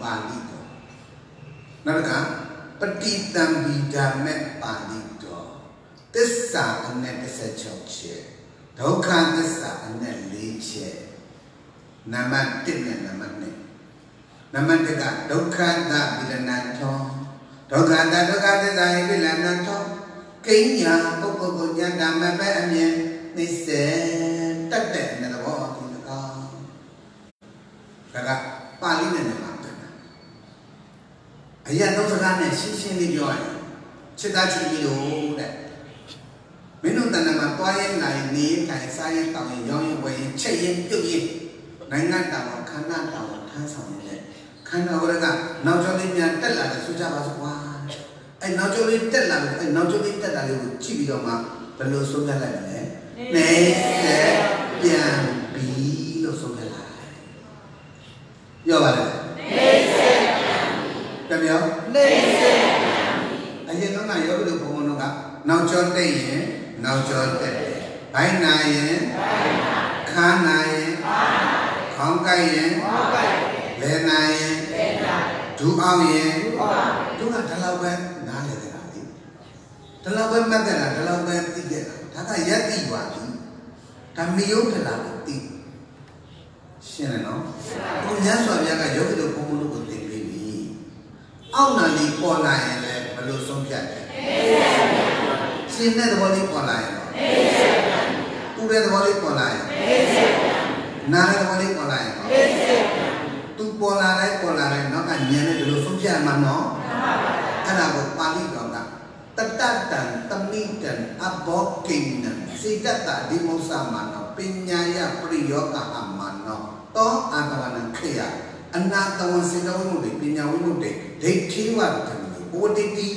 ပါဠိတော်နောက်ကပฏิတံပိဓမ္မေပါဠိတော်သစ္စာအနက်တစ်ဆယ်ခြောက်ချက်ဒုက္ခသစ္စာအနက်လေးချက်နံပါတ်တစ်နဲ့နံပါတ်နှစ်နံပါတ်တစ်ကဒုက္ခသပိရဏံထောဒုက္ခသဒုက္ခသစ္စာပိရဏံထောကိညာပုဂ္ဂိုလ်ကိုဉာဏ်ဓမ္မပဲအမြင်သိစေတတ်တဲ့သဘောဒီတကားဒါကပါဠိနဲ့မှာတယ်အရာတော့စကားနဲ့ရှင်းရှင်းလေးပြောရတယ်စိတ်သားချီပြီးလို့တဲ့မင်းတို့တဏ္ဍာမှာတွားရင်နိုင်နေထိုင်စားရင်တောင်းရင်ရောင်းရင်ဝယ်ရင်ချက်ရင်ပြုတ်ရင်နိုင်ငံတော်ခန္ဓာတော်ထမ်းဆောင်နေတဲ့ခန္ဓာဝရကနောက်ကျောင်းလေးပြန်တက်လာတယ်ဆိုကြပါစို့ကွာအဲနောက်ကျောင်းလေးတက်လာတယ်အဲနောက်ကျောင်းလေးတက်တာလေးကိုကြည့်ပြီးတော့မှဘယ်လိုဆုံးဖြတ်လိုက်မလဲနေဆက်ပြန်ပြီးလို့ဆုံးဖြတ်လိုက်ပြောပါလေနေဆက်ပြန်ပြီးပြောနေဆက်ပြန်ပြီးအရင်တော့ကယောဂီတို့ဘုံဘုံတို့ကနောက်ကျောင်းတက်ရင်နောက်ကျောင်းတက်တယ်ဘိုင်းနာရင်ဘိုင်းနာခါနာရင်ခါနာခေါင်းကိုက်ရင်ခေါင်းကိုက်လဲနာရင်လဲနာဒူအောင်ရင်ဒူအောင်ဒူကဒါလောက်ပဲနားလေကြတာလေဒါလောက်ပဲမှတ်ကြတာဒါလောက်ပဲသိကြတာဒါကယက်တိပါပြီဒါမယုံထလာသိရှင်းတယ်နော်ဘုရားစွာဘုရားကယောဂီတို့ဘုံဘုံတို့ကိုသိပြီးပြီအောက်နာလေးပေါ်လာရင်လည်းဘယ်လိုဆုံးဖြတ်လဲရှင်းတဲ့သဘောလေးပေါ်လာရင်ပူတဲ့သဘောလေးပေါ်လာရင်နားတဲ့သဘောလေးပေါ်လာရင်သူပေါ်လာလိုက်ပေါ်လာလိုက်နောက်ကညံတဲ့ဘယ်လိုဆုံးဖြတ်မှနော်အဲ့ဒါကိုပါဠိတော်ကတတ္တတံတမိတံအဘောကိဏံစေတတဒီမောသမနောပညာယပရိယောကအမနောတောအာတဝနံခေယအနာတဝစေတဝိမုတ်တိပညာဝိမုတ်တိဒိဋ္ဌိဝတ္တံဩဝတိတိ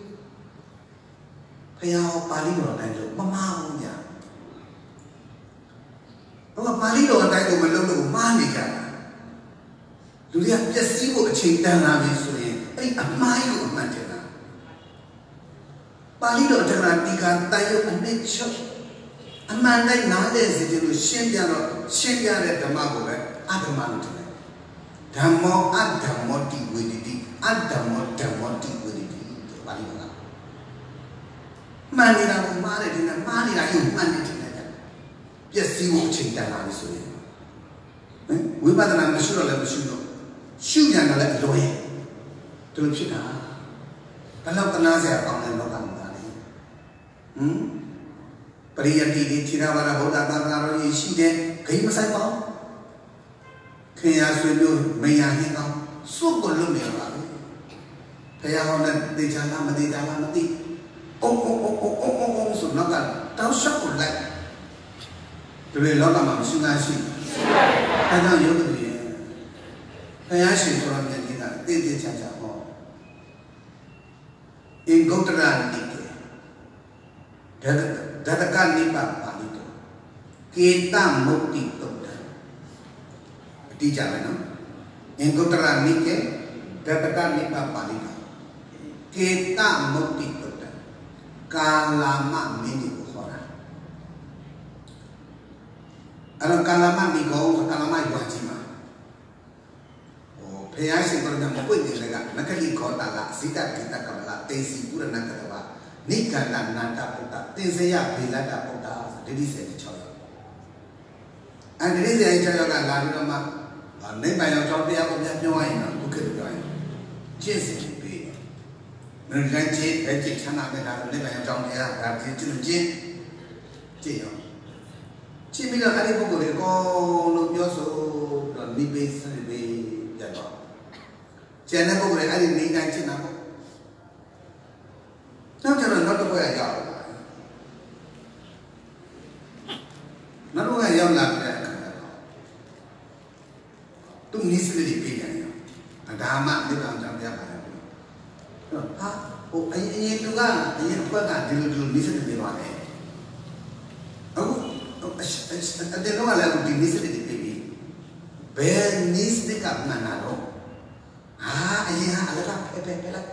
ဘုရားပါဠိတော်တိုင်းလို့မမှားဘူးညာဘာမှပါဠိတော်တိုင်းကိုမလုပ်လို့မှားနေကြတာလူတွေကပျက်စီးဖို့အချိန်တန်လာပြီဆိုရင်အဲ့ဒီအမှားကြီးကိုအမှန်တင်တာပါဠိတော်တက္ကရာတိကတန်ရုပ်အနှစ်ချုပ်အမှန်တိုင်းနားလည်စေခြင်းလို့ရှင်းပြတော့ရှင်းပြတဲ့ဓမ္မကိုပဲအဓမ္မလို့ထင်တယ်ဓမ္မောအဓမ္မောတိဝိတိအဓမ္မောဓမ္မောတိဝိတိပါဠိတော်ကမှန်နေတာကိုမှားတယ်ဒီနဲ့မှားနေတာကိုမှန်နေတယ်ပျက်စီးဖို့အချိန်တန်လာပြီဆိုရင်ဟင်ဝိပဿနာမရှိတော့လည်းမရှိတော့ရှုပြန်တော့လည်းအလွယ်ဒီလိုဖြစ်တာဘယ်တော့တနာစရာကောင်းတဲ့လောကမှာလဲဟင်ပရိယတိဒီသီရဝရဗုဒ္ဓသာသနာတော်ကြီးရှိတဲ့ဂိမ်းမဆိုင်ပါဘူးခင်ဗျာဆွေမျိုးမယားဟင်းကောင်းစုပ်ကိုလုံးနေပါဘူးဘုရားဟောတဲ့တေချာလားမတေချာလားမသိအုံးအုံးအုံးအုံးအုံးအုံးဆိုတော့ကတောင်းလျှောက်ကိုလိုက်ဒီလိုလောကမှာမရှိငါရှိအဲဒါယောဂီတွေဘုရားရှင်ဆိုတော့မြတ်ကြီးကတည်တည်ချာချာဟောအင်္ဂုတ္တရနိကေဒဒကနိပါပါဠိတော်ကေတမုတ်တိတုတ်တံအတိကြမယ်နော်အင်္ဂုတ္တရနိကေဒဒကနိပါပါဠိတော်ကေတမုတ်တိတုတ်တံကာလာမမင်းကြီးကိုခေါ်တာအဲ့တော့ကာလာမမိကောကာလာမရွာကြီးမှာဟိုဖျားရှင်တော်ကမပွင့်နေလေကနကလိခေါ်တာကဇိတတိတကမလာတေစီပုရဏကတဝနိကန္တနန္တပုတ္တတင်စယဘေလတ္တပုတ္တဒိဋ္ဌိစေ၆ယောက်အဲ့ဒီဒိဋ္ဌိစေ၆ယောက်ကလာပြီးတော့မှနိဗ္ဗာန်ရောက်တော့တရားကိုပြန်ပြောရရင်တော့ဒုက္ခတွေပြောရင်ကျင့်စဉ်ပြီးမင်းလည်းကျင့်ပဲကျင့်ချမ်းသာတဲ့ဒါနိဗ္ဗာန်ရောက်တော့တရားဒါကျင့်ကျင့်ကျင့်ကျင့်ရောကျင့်ပြီးတော့အဲ့ဒီပုဂ္ဂိုလ်တွေအကုန်လုံးပြောဆိုတော့နိဗ္ဗာန်စရိပေပြတ်တော့ကျန်တဲ့ပုဂ္ဂိုလ်တွေအဲ့ဒီနေတိုင်းကျင့်တာပေါ့နောက်ကျတော့နောက်တစ်ပွဲရောက်လာနောက်တစ်ပွဲရောက်လာတဲ့အခါကျတော့သူနိစ္စတွေပြေးတယ်ဒါမှနိဗ္ဗာန်ကြောင့်ပြပါတယ်ဟာဟိုအရင်အရင်သူကအရင်ဘက်ကဒီလိုဒီလိုနိစ္စတွေပြေးသွားတယ်အခုအတဲ့တော့လည်းဒီနိစ္စတွေပြေးပြီးဘယ်နိစ္စကမှန်တာတော့ဟာအရင်ကအလကဖဲဖဲဖဲလိုက်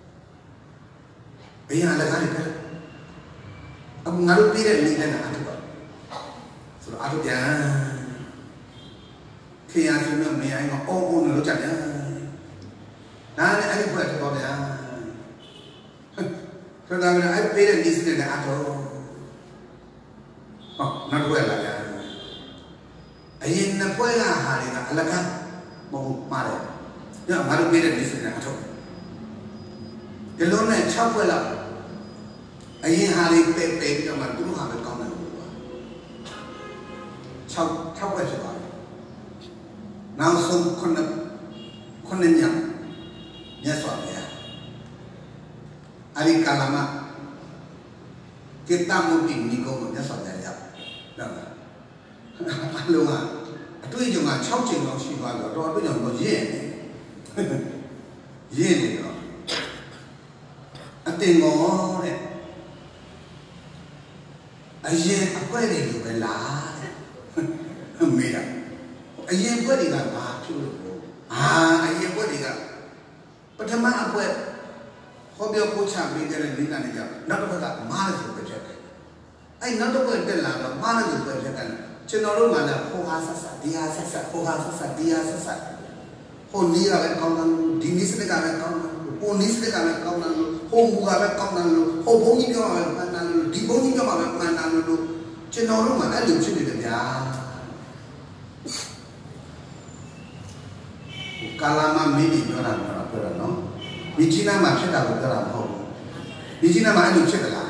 ဘယ်ရလဲကားလေးပဲအခုငါတို့ပြည်တဲ့နေနဲ့အားထုတ်ပါဆိုတော့အားထုတ်ပြန်ခေယာဆိုတော့မရရင်အော်အော်လို့ကြတယ်အဲ့ဒီဘက်တော့ဗျာဆိုတော့အဲ့ပေးတဲ့နည်းစနစ်နဲ့အတော့ဟောနောက်ဘက်လာကြအရင်နှစ်ဘက်ကဟာတွေကအလကားမဟုတ်မှားတယ်ညငါတို့ပေးတဲ့နည်းစနစ်နဲ့အတော့ဒီလုံးနဲ့၆ဘက်လောက်အရင်ဟာလေးပဲပဲပြီးတော့မှသူတို့ဟာပဲကောင်းတယ်လို့ပြော၆၆ဘက်ဖြစ်သွားတယ်နောက်ဆုံးခုနှစ်ခုနှစ်ညမြတ်စွာဘုရားအရိကာလမจิตตมุติနိဂုံးကိုမြတ်စွာဘုရားရောက်တော့အလုံးကအတွေ့အကြုံက၆ချိန်လောက်ရှိသွားတော့တော့အတွေ့အကြုံတော့ရင့်ရင့်နေတော့အတင်မောတဲ့အရင်အကွက်တွေလိုပဲလားတဲ့မေးတာအရင်အကွက်တွေကဘာဖြစ်လို့အာအရင်အကွက်တွေကပထမအကွက်ဟောပြောပို့ချပေးကြတဲ့မိသားစုကနောက်တစ်ခါကမားလို့ဆိုပြချက်တယ်အဲ့နောက်တစ်ခါတက်လာတော့မားလို့ဆိုပြချက်တယ်ကျွန်တော်တို့ကလည်းဟိုဟာဆက်ဆက်ဒီဟာဆက်ဆက်ဟိုဟာဆက်ဆက်ဒီဟာဆက်ဆက်ဟိုနီးရပဲကောင်းတယ်ဒီနီးစနစ်ကလည်းကောင်းတယ်ဟိုနီးစနစ်ကလည်းကောင်းတယ်ဟိုမူကလည်းကောင်းတယ်ဟိုဘုန်းကြီးပြောမှာပဲမှန်တယ်လို့ဒီဘုန်းကြီးပြောမှာပဲမှန်တယ်လို့ကျွန်တော်တို့ကအဲ့လိုဖြစ်နေတယ်ဗျာကာလာမမင်းကြီးပြောတာကတော့ပြောတာနော်ဒီကြီးနားမှာဖြစ်တာကိုပြောတာမဟုတ်ဘူးဒီကြီးနားမှာအဲ့လိုဖြစ်သလား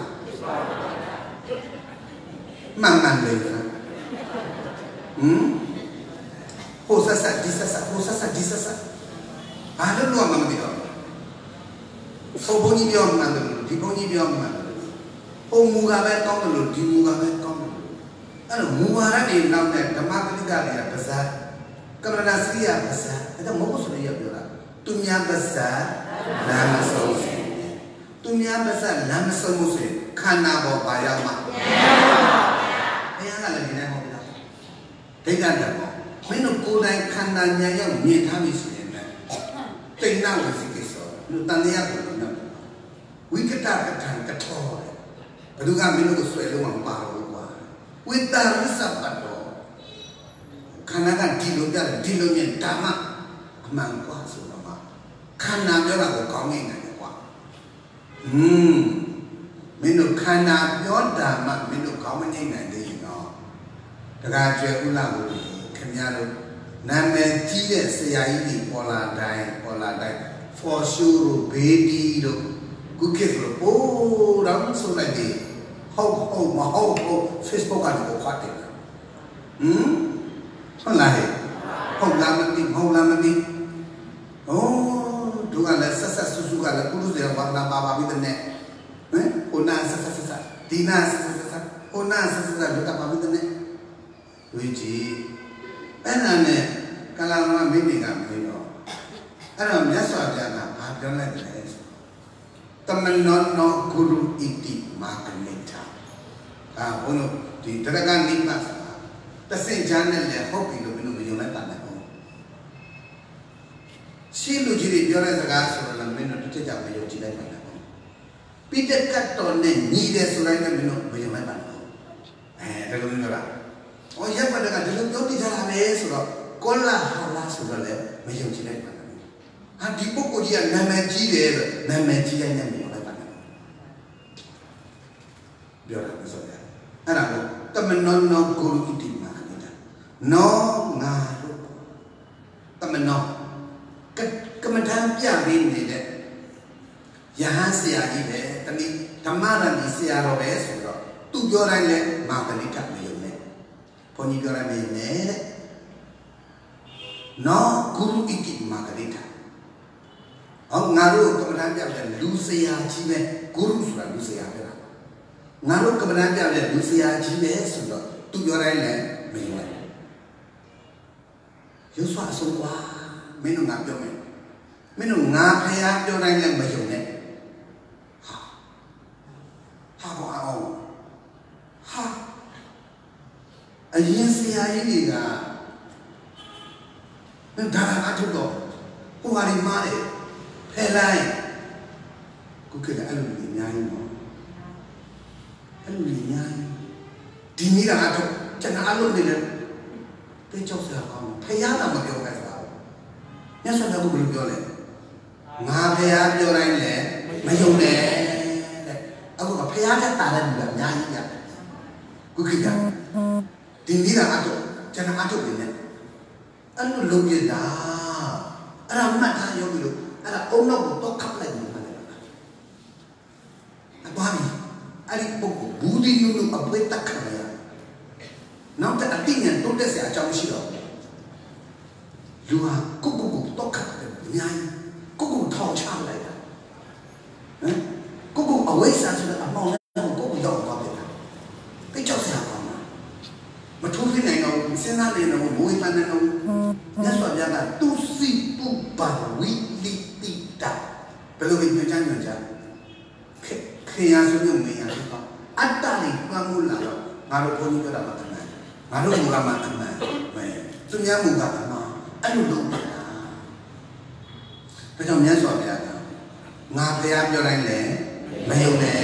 မှန်မှန်လေးနော်ဟမ်ဟိုဆက်ဆက်ဒီဆက်ဆက်ဟိုဆက်ဆက်ဒီဆက်ဆက်အားလုံးတော့မမသိတော့ဟိုဘုန်းကြီးပြောမှန်တယ်ဒီဘုန်းကြီးပြောမှန်တယ်ဟိုမူကပဲကောင်းတယ်လို့ဒီမူကပဲကောင်းတယ်အဲ့တော့မူဝါဒတွေနောက်တဲ့ဓမ္မပဋိက္ခတွေကပါဇာကမ္မနာစရိယပါဇာအဲ့ဒါမဟုတ်ဆိုရပြောတာသူများပါဇာလမ်းမဆုံးသူများပါဇာလမ်းမဆုံးလို့ဆိုရင်ခန္ဓာပေါ်ပါရောက်မှာဘုရားကလည်းဒီနေ့ဟောပြတာဒိဋ္ဌတမောမင်းတို့ကိုယ်တိုင်ခန္ဓာဉာဏ်ရောက်မြင်ထားပြီဆိုရင်လည်းတိဏ္ဍဝစီကိစ္စလူတန်တရားကိုတော့ဝိကတပဋ္ဌာန်ကထောဘယ်သူကမင်းတို့ကိုဆွဲလို့မပါဘူးကွာဝိတရိစပတ်တော်ခန္ဓာကဒီလိုပြတယ်ဒီလိုမြင်ဓမ္မအမှန်ကွာဆိုတော့မှခန္ဓာပြောတာကိုကောင်းနေတယ်ကွာဟွန်းမင်းတို့ခန္ဓာပြောတာမှမင်းတို့ကောင်းမနေနိုင်သေးရင်တော့တခါကျွဲဥလာကိုခင်ဗျားတို့နာမည်ကြီးတဲ့ဆရာကြီးတွေပေါ်လာတိုင်းပေါ်လာတိုင်း for sure တို့ဘေးဒီတို့ကုကိလို့ပိုးတော့ဆိုလိုက်တယ်ဟုတ်ဟုတ်မဟုတ်ဟုတ် Facebook ကတော့ဖတ်တယ်ဟမ်ဟုတ်လားဟုတ်လားမသိမဟုတ်လားမသိโอ้တို့ကလည်းဆက်ဆက်ဆူဆူကလည်းကုလူတွေဘာနာပါပါပြီးတဲ့နဲ့ဟမ်ဟိုနာဆက်ဆက်ဆက်ဒီနာဆက်ဆက်ဆက်ဟိုနာဆက်ဆက်ဆက်တို့ကပါပြီးတဲ့နဲ့ဝိကြီးအဲ့ဒါနဲ့ကလာမမိမိကမေးတော့အဲ့တော့မြတ်စွာဘုရားကဘာပြောလိုက်တယ်တမနောနောဂုရုဣတိမာကနိထာအာဘုန်းတို့ဒီတရကနိပတ်တဆင့်ချမ်းနဲ့လည်းဟုတ်ပြီလို့ဘယ်လိုမယုံလိုက်ပါနဲ့ဟုတ်ရှင်းလူကြီးတွေပြောတဲ့စကားဆိုတော့လည်းမင်းတို့တစ်ချက်ကြောင့်မယုံကြည်လိုက်ပါနဲ့ဟုတ်ပိဋကတ်တော်နဲ့ညီတယ်ဆိုလိုက်လည်းမင်းတို့မယုံလိုက်ပါနဲ့ဟုတ်အဲဒါလိုမျိုးလားဟောရပ်ပတ်ကဒီလိုပြောပြကြတာပဲဆိုတော့ကောလာဟာလာဆိုတော့လည်းမယုံကြည်လိုက်ပါနဲ့ဟာဒီပုဂ္ဂိုလ်ကြီးကနာမည်ကြီးတယ်ဆိုနာမည်ကြီးတဲ့နဲ့မယုံလိုက်ပါနဲ့ပြောတာဆိုတော့အဲ့ဒါကိုတမနောနောဂုရုဣတိမာနေတာနောငါလို့တမနောကကမ္မထံပြပေးနေတဲ့ယဟန်ဆရာကြီးပဲတနည်းဓမ္မရဏီဆရာတော်ပဲဆိုတော့သူပြောတိုင်းလဲမာပဏိတမယုံနဲ့ဘုန်းကြီးပြောတိုင်းမယုံနဲ့တဲ့နောဂုရုဣတိမာကနိတာဟောငါတို့ကမ္မထံပြတဲ့လူဆရာကြီးပဲဂုရုဆိုတာလူဆရာပဲငါတို့ကမ္မဋ္ဌာန်းပြတဲ့လူဆရာကြီးပဲဆိုတော့သူပြောတိုင်းလည်းမယုံနဲ့ရုပ်စွာအဆုံးကွာမင်းတို့ငါပြောမယ်မင်းတို့ငါဖျားပြောတိုင်းလည်းမယုံနဲ့ဟာဟာဘောအောင်ဟာအရင်ဆရာကြီးတွေကဒါကအထုတော့ဟိုဟာဒီမားတယ်ဖဲလိုက်ခုကလည်းအဲ့လိုအများကြီးနော်အဲ့လိုညာဒီနေ့ကတော့ကျွန်တော်အလုပ်နေတယ်တေချောက်စရာကောင်းဖျားတာမပြောခဲ့တာမြတ်စွာဘုရားကဘယ်လိုပြောလဲငါဖေရပြောတိုင်းလေမယုံနဲ့တဲ့အခုကဖေရတဲ့တာတဲ့လူကအများကြီးညခုခေတ်ကဒီနည်းကအတော့ကျွန်တော်အထုတ်နေတယ်အဲ့လိုလုပ်ရတာအဲ့ဒါမှတ်ထားရောပြီလို့အဲ့ဒါအုံနောက်ကိုတော့ခတ်လိုက်တယ်မှတ်တယ်အပါပြီအဲ့ဒီပုဂ္ဂိုလ်ဘူးဒီမျိုးလို့အပွေးတက်ခံရနောက်တဲ့အတိညာတိုးတက်စရာအကြောင်းရှိတော့လူဟာကိုကိုကိုတော့ခတ်တယ်အများကြီးကိုကိုထောင်ချလိုက်တာဟမ်ကိုကိုအဝိဇ္ဇာဆိုတဲ့အမောင်နဲ့ကိုကိုရောက်သွားတယ်တိတ်ကြောက်စရာကောင်းတာမထိုးသိနိုင်တော့စဉ်းစားနေတော့ဘိုးပန်းနေတော့မြတ်စွာဘုရားကသူစီပုပ္ပဝိလိတိတာဘယ်လိုပဲညွှန်ကြားညွှန်ကြားခေယဆိုမျိုးမင်းရတော့အတ္တလေးမှတ်မှုလာတော့ငါတို့ဘုန်းကြီးပြောတာမှအမှန်ငါတို့မူကမှအမှန်ပဲသူများမူကအမှန်အဲ့လိုလုပ်တာဒါကြောင့်မြတ်စွာဘုရားကငါဘုရားပြောတိုင်းလေမယုံနဲ့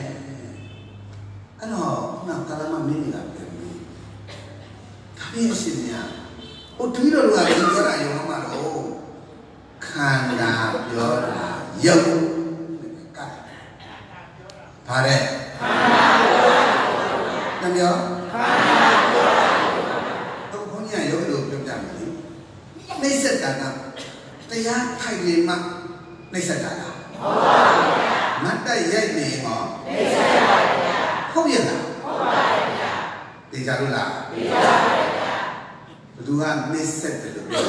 အဲ့တော့နောက်ကလာမမင်းနေတာပြောပြီးဒါပြည့်အရှင်များဟိုတတိတော်ကပြောတာရောမှာတော့ခန္ဓာပြောတာယုတ်ကဲဗါတဲ့ခန္ဓာပြောတာတပြောခန္ဓာပြောတာတော့ဘုန်းကြီးကယောဂီတို့ပြောပြမယ်လေနှိစ္စတာကတရားထိုင်နေမှနှိစ္စတာလားဟုတ်ပါဘူးဗျာမတ်တရိုက်နေဟောနှိစ္စတာဗျာဟုတ်ရဲ့လားဟုတ်ပါဘူးဗျာသိကြလို့လားသိကြပါဘူးဗျာဘသူကနှိစ္စတယ်လို့ပြော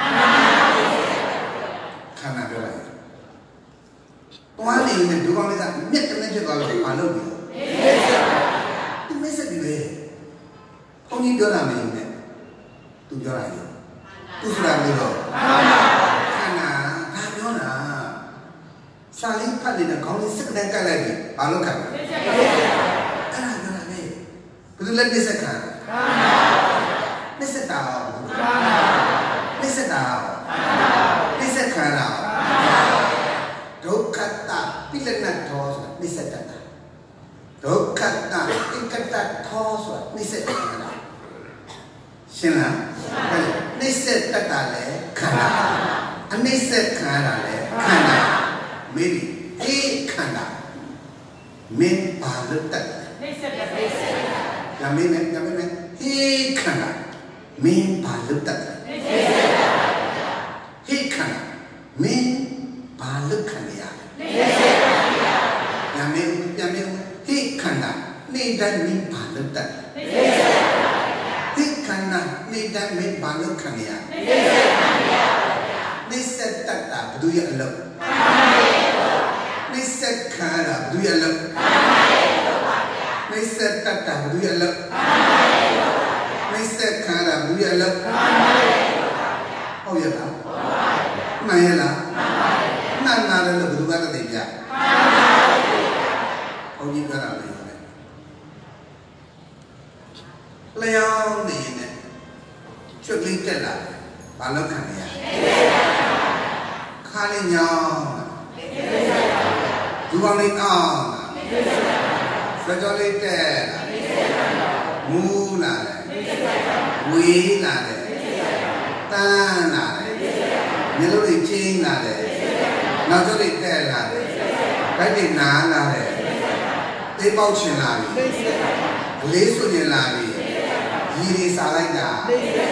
ခန္ဓာပြောလိုက်တွားနေနေဒုက္ခလေးကမြက်တမဲ့ဖြစ်သွားလို့မလုပ်ဘူးသူနှိစ္စတယ်လေဘုန်းကြီးပြောတာမင်းနဲ့သူပြောတာလေသူဆိုတာလို့တော့ခန္ဓာဒါပြောတာစာလေးဖတ်နေတဲ့ခေါင်းလေးစက္ကန့်ကတ်လိုက်ပြီဘာလို့ခံလဲအဲ့ဒါပြောတာလေဘယ်လိုလဲနှိစ္စခံနှိစ္စတာနှိစ္စတာနှိစ္စခံတာဒုက္ခတပိလနတ်ထောဆိုတာနှိစ္စတတာဒုက္ခတအင်္ဂတထောဆိုတာနှိစ္စတတာရှင်းလားနှိစ္စတတာလေခန္ဓာအနှိစ္စခံတာလေခန္ဓာမေးအေးခန္ဓာမင်းဘာလို့တက်နှိစ္စတနှိစ္စတရမေးမယ်ရမေးမယ်အေးခန္ဓာမင်းဘာလို့တက်နှိစ္စတဟိခန္ဓာမင်းဘာလို့ခံရနှိစ္စတရမေးရမေးဟိခန္ဓာနေတဲ့မင်းဘာလို့တက်နှိစ္စတဟိခန္ဓာနေတဲ့မင်းဘာလို့ခံရနှိစ္စတတတာဘယ်သူရဲ့အလုပ်နှိစ္စခံရတာဘယ်သူရဲ့အလုပ်နှိစ္စတတတာဘယ်သူရဲ့အလုပ်နှိစ္စခံရတာဘယ်သူရဲ့အလုပ်ဟုတ်ရဲ့လားမှန်ရဲ့လားမှန်ပါတယ်လို့ဘယ်သူကတည်းကပြဘုန်းကြီးပြောတာလေလျောင်းနေနဲ့ချွတ်လေးတက်လာဘာလို့ခံရခါလေးညောင်းဒူပေါင်းလေးအောင်းစကြောလေးတက်မူးလာတယ်ဝေးလာတယ်တန်းလာတယ်မျက်လုံးတွေချင်းလာတယ်နောက်ကျောတွေတက်လာတယ်ဗိုက်တွေနားလာတယ်သိပေါက်ချင်လာပြီအလေးဆွနေလာပြီရည်ရည်စားလိုက်တာ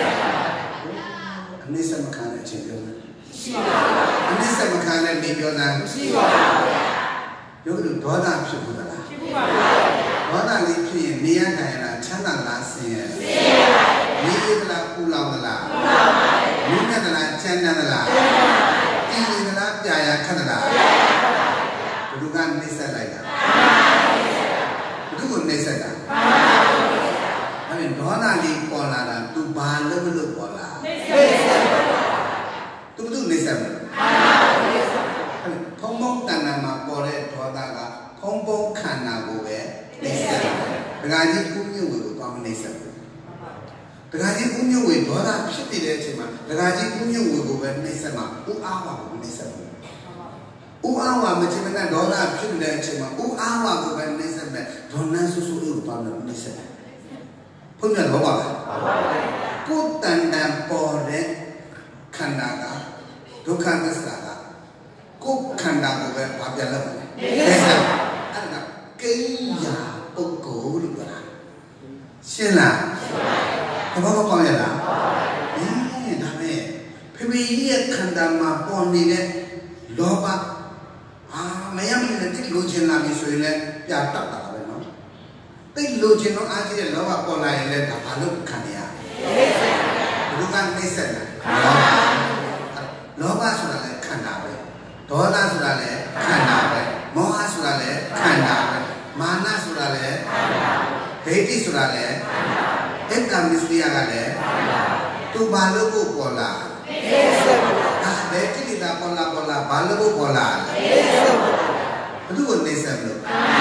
အနည်းစမခံတဲ့အချိန်ပြောတယ်ရှိပါဘူးအနည်းစမခံတဲ့နေပြောတာရှိပါဘူးရုပ်တို့ဒေါသဖြစ်ဘူးလားဖြစ်ဘူးပါဘူးဒေါသလေးဖြစ်ရင်နေရနိုင်လားချမ်းသာလားဆင်းရဲဆင်းရဲပါဘူးနေရလားပူလောင်သလားပူလောင်ပါဘူးမြင့်တဲ့လားချမ်းသာသလားချမ်းသာပါဘူးအင်းနေလားပြာရခတ်သလားပြာရခတ်ပါဘူးဘုသူကနေဆက်လိုက်တာဘုသူကိုနေဆက်တာအဲ့ဒီဒေါသလေးပေါ်လာတာသူဘာလို့မလို့ပေါ်လာနေဆက်သူဘုသူနေဆက်မှာဖုံဖုံတဏ္ဍာမှာပေါ်တဲ့ဒေါသကဖုံဖုံခန္ဓာကိုပဲနေဆက်တယ်ဒကာကြီးဥညွတ်ဝေကိုတော့မနေဆက်ဘူးဒကာကြီးဥညွတ်ဝေဒေါသဖြစ်နေတဲ့အချိန်မှာဒကာကြီးဥညွတ်ဝေကိုပဲနေဆက်မှာဥအားဝါကိုနေဆက်ဘူးဥအားဝါမချင်မနဲ့ဒေါသဖြစ်နေတဲ့အချိန်မှာဥအားဝါကိုပဲနေဆက်မယ်ဒေါနန်းဆူဆူကိုပါလို့နေဆက်တယ်ဘုန်းကြီးတော့ပါလားကိုယ်တန်တန်ပေါ်တဲ့ခန္ဓာကဒုက္ခသစ္စာက Cô khăn đào của bé bà bia lắm. Thế sao? Anh là cái nhà cô cổ được rồi. Xin là thế bác có con gì là? Ê, đó nè. Phải vì khăn đào mà bọn đi nè. Đó bà. À, mấy em mình là tích lưu trên làm gì rồi nè. Dạ tắc tắc là nó. Tích lưu trên nó ai chứ là bà bọn này là bà lúc khăn nhà. Lúc ăn mấy sân à? Đó bà sửa lại khăn đào đấy. Đó là sửa lại khăn đào đấy. Moha sửa lại khăn đào đấy. Mana sửa lại khăn đào. Heti sửa lại khăn đào. Ekam Misriya ka le tu ba lo ko pola ah de ki ta pola pola ba lo ko pola badu ko ne sa lo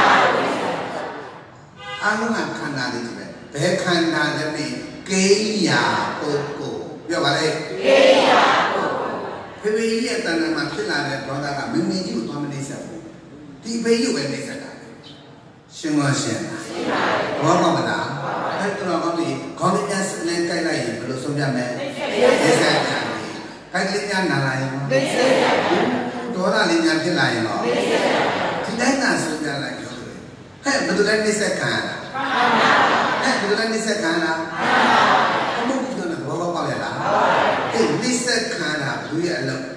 a lo nga khanda ni ji be be khanda de ni ke ya ko ko pyo ba le ke ya ko ko phe phe ji ta na ma phit la de deau ta ka mi mi ji ko twa ma ne sa bu ti phe ji ko be ne sa ta shin mo shin ba ba ba daအဲ့တော့ကောင်းပြီခေါင်းလေးများစနဲ့ကြိုက်လိုက်ရင်ဘယ်လိုဆုံးပြမလဲသိစက်ပြန်ပြီခိုက်ကလေးများနာလာရင်သိစက်ဒေါသလေးများဖြစ်လာရင်တော့သိစက်ဒီတိုင်းသာဆုံးပြလိုက်ပြောတယ်ဟဲ့ဘယ်လိုလဲသိစက်ခံရတာဟဲ့ဘယ်လိုလဲသိစက်ခံရတာဘုံဘုံကတော့ဘောဘောပေါက်ရလားအေးသိစက်ခံရတာဘယ်ရဲ့အလုပ်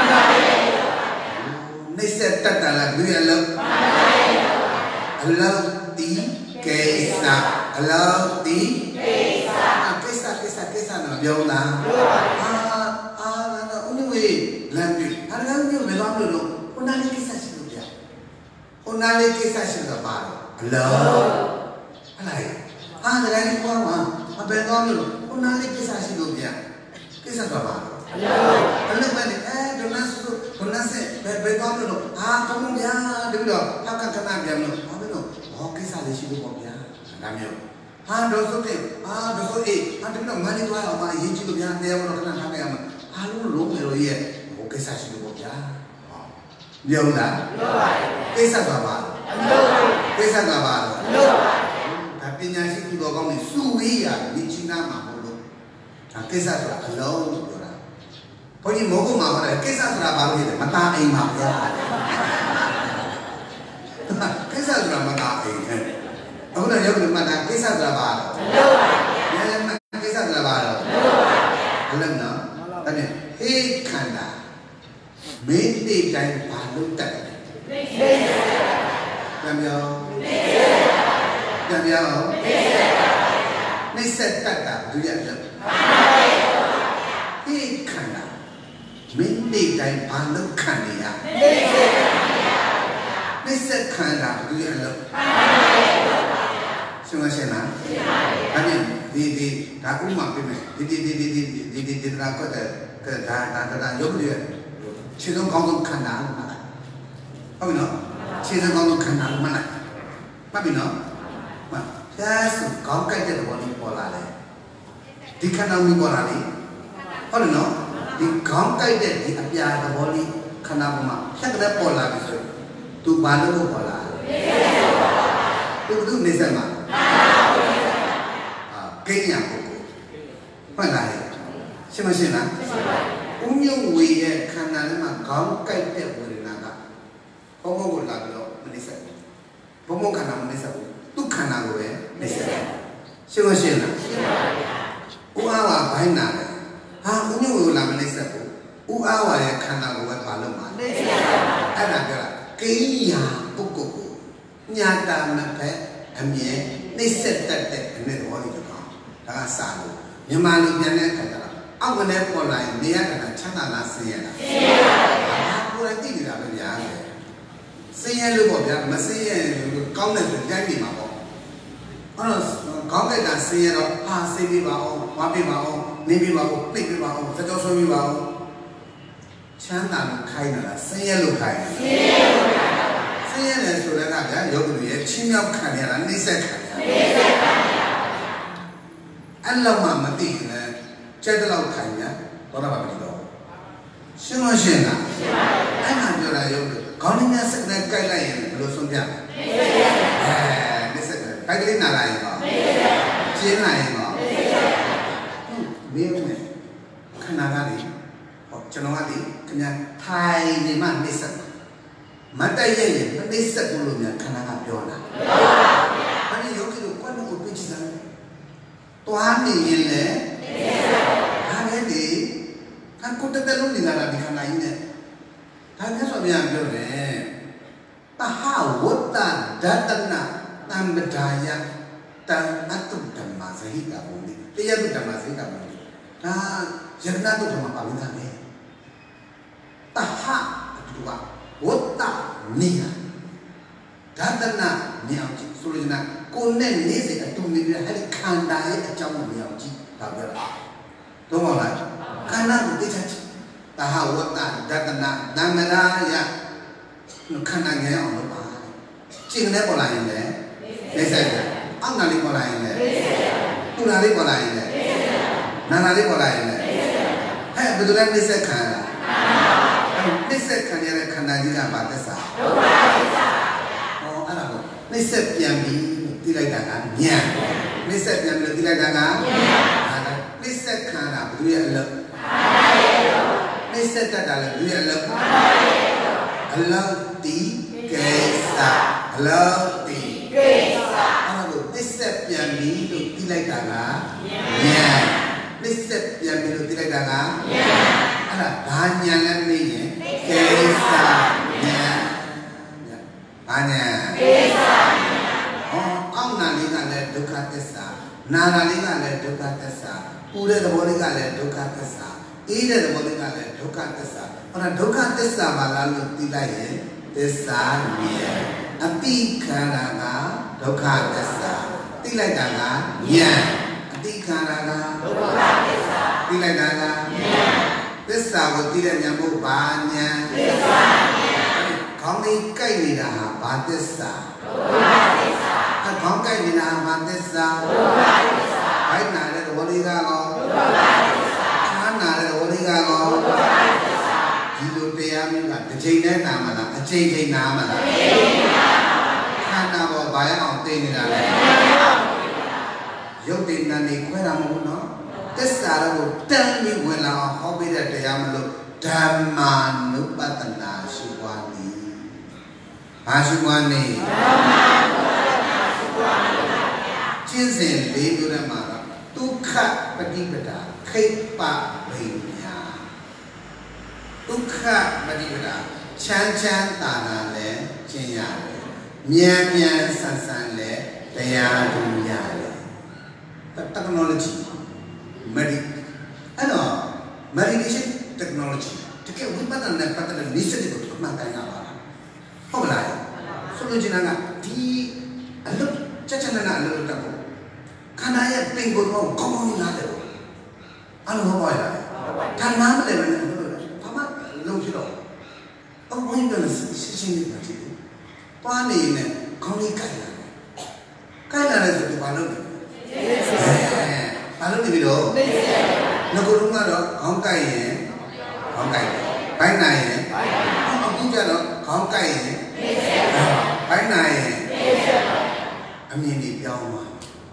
သိစက်တက်တာလားဘယ်ရဲ့အလုပ်အလုပ်တီးကိစ္စအလောက်တီးကိစ္စကိစ္စကိစ္စကိစ္စနော်ပြောလားအာအာနော်ဦးဝေးလမ်းပြီအဲ့ဒါမျိုးမတော်လို့လို့ခုနလေးကိစ္စရှိလို့ပြခုနလေးကိစ္စရှိတော့ပါအလောက်ဟလိုက်အာဒါလည်းကွာမှာအပယ်တော်လို့ခုနလေးကိစ္စရှိလို့ပြကိစ္စတော့ပါအလောက်အလောက်ပဲအဲဒနာစုဒနာစေဘယ်ဘယ်တော်လို့အာကောင်းဗျာတပြီးတော့ဟောက်ကကနာပြန်လို့ဘာဖြစ်လို့ဟောကိစ္စလေးရှိလို့ပေါ့ဗျာဒါမျိုးဟာတော့ဆိုတဲ့အာတော့ဆိုအေးဟာတပြီးတော့မန်နေသွားအောင်ပါအရေးကြီးလို့ဗျာတရားတော်ခဏထားခဲ့ရမှာအားလုံးလုံးမယ်လို့ရဲ့ဟိုကိစ္စရှိလို့ပေါ့ဗျာဟောပြောလားပြောပါတယ်ကိစ္စပါပါအလုပ်ကိစ္စပါပါအလုပ်ပါဒါပညာရှိသူတော်ကောင်းတွေစုဝေးရမြင်ချင်းနာမှာမဟုတ်လို့ဒါကိစ္စဆိုတာအလုံးလို့ပြောတာဘုန်းကြီးမိုးကုတ်မှာဟောတယ်ကိစ္စဆိုတာဘာလို့လဲမသားအိမ်မှာဗျာကိစ္စဆိုတာမသားအိမ်ဟဲ့အခုတော့ရောက်လို့မှတ်တာကိစ္စဆိုတာဘာလဲမလုပ်ပါဘူး။လည်းလည်းကိစ္စဆိုတာဘာလဲမလုပ်ပါဘူး။လည်းနော်။ဒါနဲ့ဟေးခန္ဓာမင်းတိတိုင်းဘာလို့တက်တယ်။သိစေ။ပြန်ပြော။သိစေ။ပြန်ပြော။သိစေ။နှိစ္စတက်တာဒုရလို့။ဟေးခန္ဓာမင်းတိတိုင်းဘာလို့ခံနေရ။သိစေ။နှိစ္စခန္ဓာဒုရလို့။ရှင်းမရှင်းလားရှင်းပါပြီအဲ့ဒီဒီဒါဥမာပြမယ်ဒီဒီဒီဒီဒီဒီဒီဒီဒါကတော့ဒါဒါဒါဒါရုပ်ရည်ခြေစုံကောင်းဆုံးခန္ဓာလို့မှတ်လိုက်ဟုတ်ပြီနော်ခြေစုံကောင်းဆုံးခန္ဓာလို့မှတ်လိုက်မှတ်ပြီနော်မှတ်ဖြားစုကောင်းကြိုက်တဲ့သဘောလေးပေါ်လာတယ်ဒီခန္ဓာမျိုးပေါ်လာလေဟုတ်တယ်နော်ဒီကောင်းကြိုက်တဲ့ဒီအပြာသဘောလေးခန္ဓာပေါ်မှာဖြတ်တဲ့ပေါ်လာပြီဆိုသူဘာလို့ပေါ်လာသူသူနေစမ်းမှာကိညာပုဂ္ဂိုလ်ဟုတ်လားရှင်းမရှင်းလားဦးညုံဝေရဲ့ခန္ဓာထဲမှာခေါင်းကိုက်တဲ့ဝေဒနာကဘုံဘုံကိုလာပြီးတော့မနိစ္စဘူးဘုံဘုံခန္ဓာမနိစ္စဘူးသူခန္ဓာကိုပဲနိစ္စတယ်ရှင်းမရှင်းလားရှင်းပါပြီဦးအားဝါဘိုင်းနာတယ်ဟာဦးညုံဝေကိုလာမနိစ္စဘူးဦးအားဝါရဲ့ခန္ဓာကိုပဲဘာလို့မှာနိစ္စအဲ့ဒါပြောတာကိညာပုဂ္ဂိုလ်ကိုညာတာမဖက်အမြဲနှိစ္စတတ်တဲ့အနည်းတော်လေးတော့ဒါကစာလို့မြန်မာလူပြန်တဲ့အခါကျတော့အောက်ကနေပေါ်လာရင်နေရတာချမ်းသာလားဆင်းရဲလားဆင်းရဲပါဘူးကိုယ်တိုင်သိနေတာပဲညာဆင်းရဲလို့ပေါ့ဗျာမဆင်းရဲကောင်းတဲ့ဆိုကြိုက်နေမှာပေါ့အဲ့တော့ကောင်းတဲ့ကဆင်းရဲတော့ဟာဆင်းပြီးပါအောင်ဝါပြီးပါအောင်နေပြီးပါအောင်နှိပ်ပြီးပါအောင်စကြောဆွဲပြီးပါအောင်ချမ်းသာလို့ခိုင်းတာလားဆင်းရဲလို့ခိုင်းတာဆင်းရဲလို့ခိုင်းတာဆင်းရဲတယ်ဆိုတဲ့ကဗျာယောဂီရဲ့ချင်းမြောက်ခံရတာနှိမ့်ဆက်ခံရတာနှိမ့်ဆက်ခံရတာအဲ့လောက်မှမသိရင်လည်းကျက်တော့ခံရတော့တာမသိတော့ရှင်းလို့ရှင်းလားရှင်းပါပြီအဲ့မှာပြောတာယောဂီခေါင်းနဲ့စက်နဲ့ကြိုက်လိုက်ရင်ဘယ်လိုဆုံးပြလဲနှိမ့်ဆက်အဲနှိမ့်ဆက်ကြိုက်ကလေးနာလာရင်တော့နှိမ့်ဆက်ကျင်းလာရင်တော့နှိမ့်ဆက်မင်းနဲ့ခဏကလေးဟောကျွန်တော်ကဒီခင်ဗျာထိုင်နေမှနှိမ့်ဆက် Mataya, but they said to me, Kanaka Piona. But you could quite a good picture. To have me in there, I did. I could have done it because I did. That's what we are doing. But how would that, that, that, I'm the Daya, that I took the Mazahita only. They are the Mazahita only. Ah, Janatu Tamapavita. Taha, what that near? Dadana, Niauchi, Sulina, Konen Nisi, a two million had Kanda, a Chamu Niauchi, Tabera. Don't like Kana, the church. Taha, what that, Dadana, Damara, ya, Kananga on the bar. Ching Nepola in there. They said, Anna Lipola in there. Una Lipola in there. Nana Lipola in there. Hey, but let me say Kana. This is Kanya Kanadiga Batesa. Oh, I don't know. They said Yami, Dilagaga, Yan. They said Yami, Dilagaga. They said Kana, do you look? They said that do you look? Hello, the Gesa. Hello, the Gesa. They said Yami, Dilagaga, Yan. They said Yami, Dilagaga, Yan. Banyak lagi, Kesa, banyak. Oh, orang nali kalau duka tesa, nali kalau duka tesa, udah boleh kalau duka tesa, ide boleh kalau duka tesa. Orang duka tesa malah tidak ye, tesa dia. Ati kerana duka tesa, tidak ada ye. Ati kerana duka tesa, tidak ada ye. This was the Yamu Banya. Connie Kaina, Batista. A Conkaina, Batista. I night the Woligago. Kana the Woligago. You pay the Jane Namana, a J J Namana. Kana or by our thing in a You did not need Queramuno. This Sarah will tell me when our hobby that they am look Dhamma Nupatana Shivani. Ashwani Chinsin Lebu Mara, Duka Padibada, Kaipa Banya Duka Padibada, Chan Chan Tana Le, Chinyale, Mian Mian Sansan Le, Dayan Yale. The technology. Medi, ano, meditation technology. Jadi, we pada nak pada nak niscaya itu makan apa? Apa lagi? Solusinya nak di, alut, caca nak alut tak boleh. Karena ya penggul mau, kamu ni nak ada. Anu apa lagi? Karena apa lagi? Apa? Long kilo. Apa yang kena sisi ni macam itu? Pani ni, kau ni kaya. Kaya ada tu palu. Palu ni bilo. Nak rumah dok, kau kaya, kau kaya. Baik naik, kau puja dok, kau kaya. Baik naik. Amin di piawma.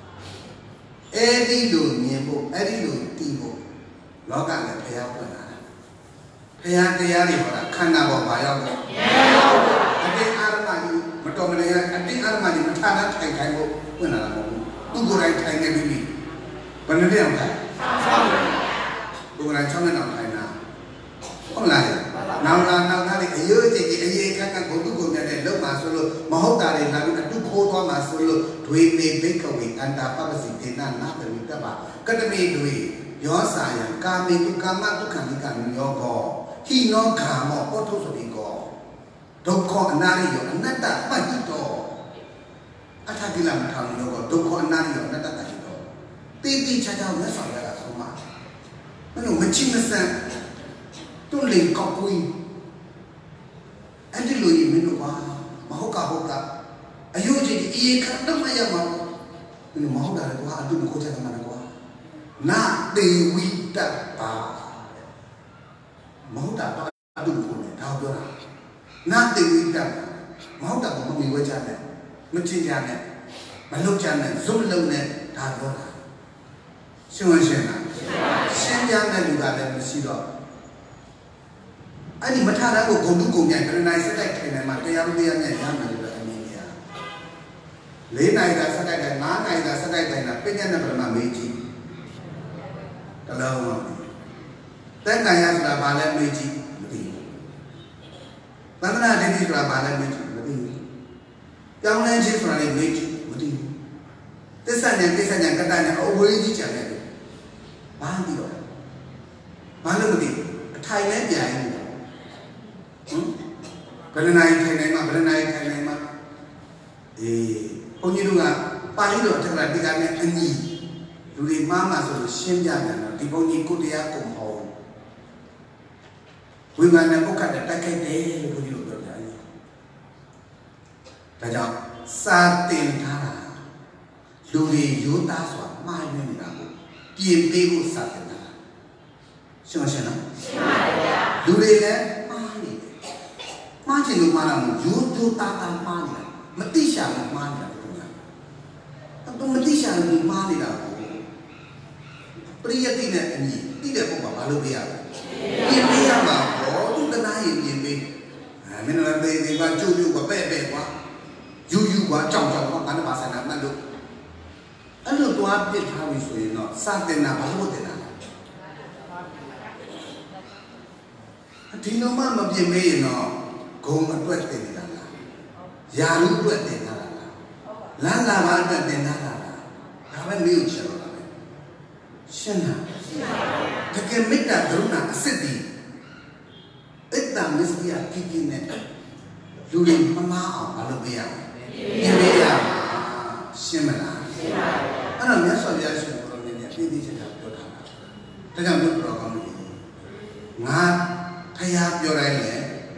Edi lu nyembo, edi lu tibo. Lokan le piaw pun ada. Piaw piaw ni orang kena bawa piaw. Ada arma ni, betul mana? Ada arma ni, macam mana thay thay bo pun ada bo. Tu gurai thay ni bibi. Benar dia apa? Bukan cuma nak thay na. Apa lagi? Nau nau nau nau ni, ayo jadi ayo kan kan bodoh bodoh ni, lok masuk lok, mahu tarik lalu kan tu kau tu masuk lok, duit ni baik kau ni, anda apa pasti tenan nak berita apa? Kerana ni duit, yo saya, kami tu kami tu kami kami yo ko, hino kamu, auto sudah ko, doko anari yo, anda tak macam itu. Ada gila macam yo ko, doko anari yo, anda tak macam itu. Titi cakap mana soalnya semua, mana macam mana? Tu leh kau kui, ada loi menu wah, mahu kah mahu kah, ayo jadi iya kan dah macam mahu, menu mahu dah ada wah, aduh kau cakap mana wah, nak dewi tak pa, mahu tak pa, aduh kau ni tahu dah, nak dewi tak, mahu tak kau mami wajah ni, macam mana, malu macam zoom lalu ni tahu dah, siapa siapa, siapa yang juga ada mesti dah. Ani matara ko gondu ko nya kana nai sakai kai ma te yaru te ya nya ya ma lo ani ya le nai da sakai kai ma nai da sakai kai na pe nya na pra ma me ji ta lo ta kai ya sura ba le me ji ma ti ta na de ni sura ba le me ji ma ti yaung le ji sura le me ji ma ti te sa nya te sa nya ka ta nya o we ji cha ne ba ti lo ba lo ma ti thai le pya yin Berenai Thai ma berenai Thai ma eh ông như là ba lý luận thật là đi ra này anh nhỉ rồi mà mà rồi xem ra là thì ông như cô đi cùng hồ vì mà nó có cả cái cái đấy cô đi được đấy tại sao sa tiền thà rồi yếu ta xóa mai như là tiền bê của sa tiền thà xem xem nào rồi đấy Macam lu mana mu jujur tata mana, mesti siapa mana tu ya. Tapi mesti siapa ni mana dah. Pria tidak ini, tidak pun balu dia. Dia dia mah, oh tu kena ini ini. Mana nanti dia buat jujur buat bebe buat, jujur buat jauh jauh buat mana bahasa nama tu. Anu tu apa dia tahu isu no, sahaja nak balu dia nak. Di nama macam ni no. Kau matuat tadi lah, jaru tuat tadi lah, lala barat tadi lah, apa miu cakap lah, siapa? Tapi mereka teruna sedih, itu mesti aku kini, dulu mama apa lebih ya, ini ya, siapa lah? Anak biasa biasa orang ni ni cakap betul, cakap betul orang ni, ngat, thayap jorai le.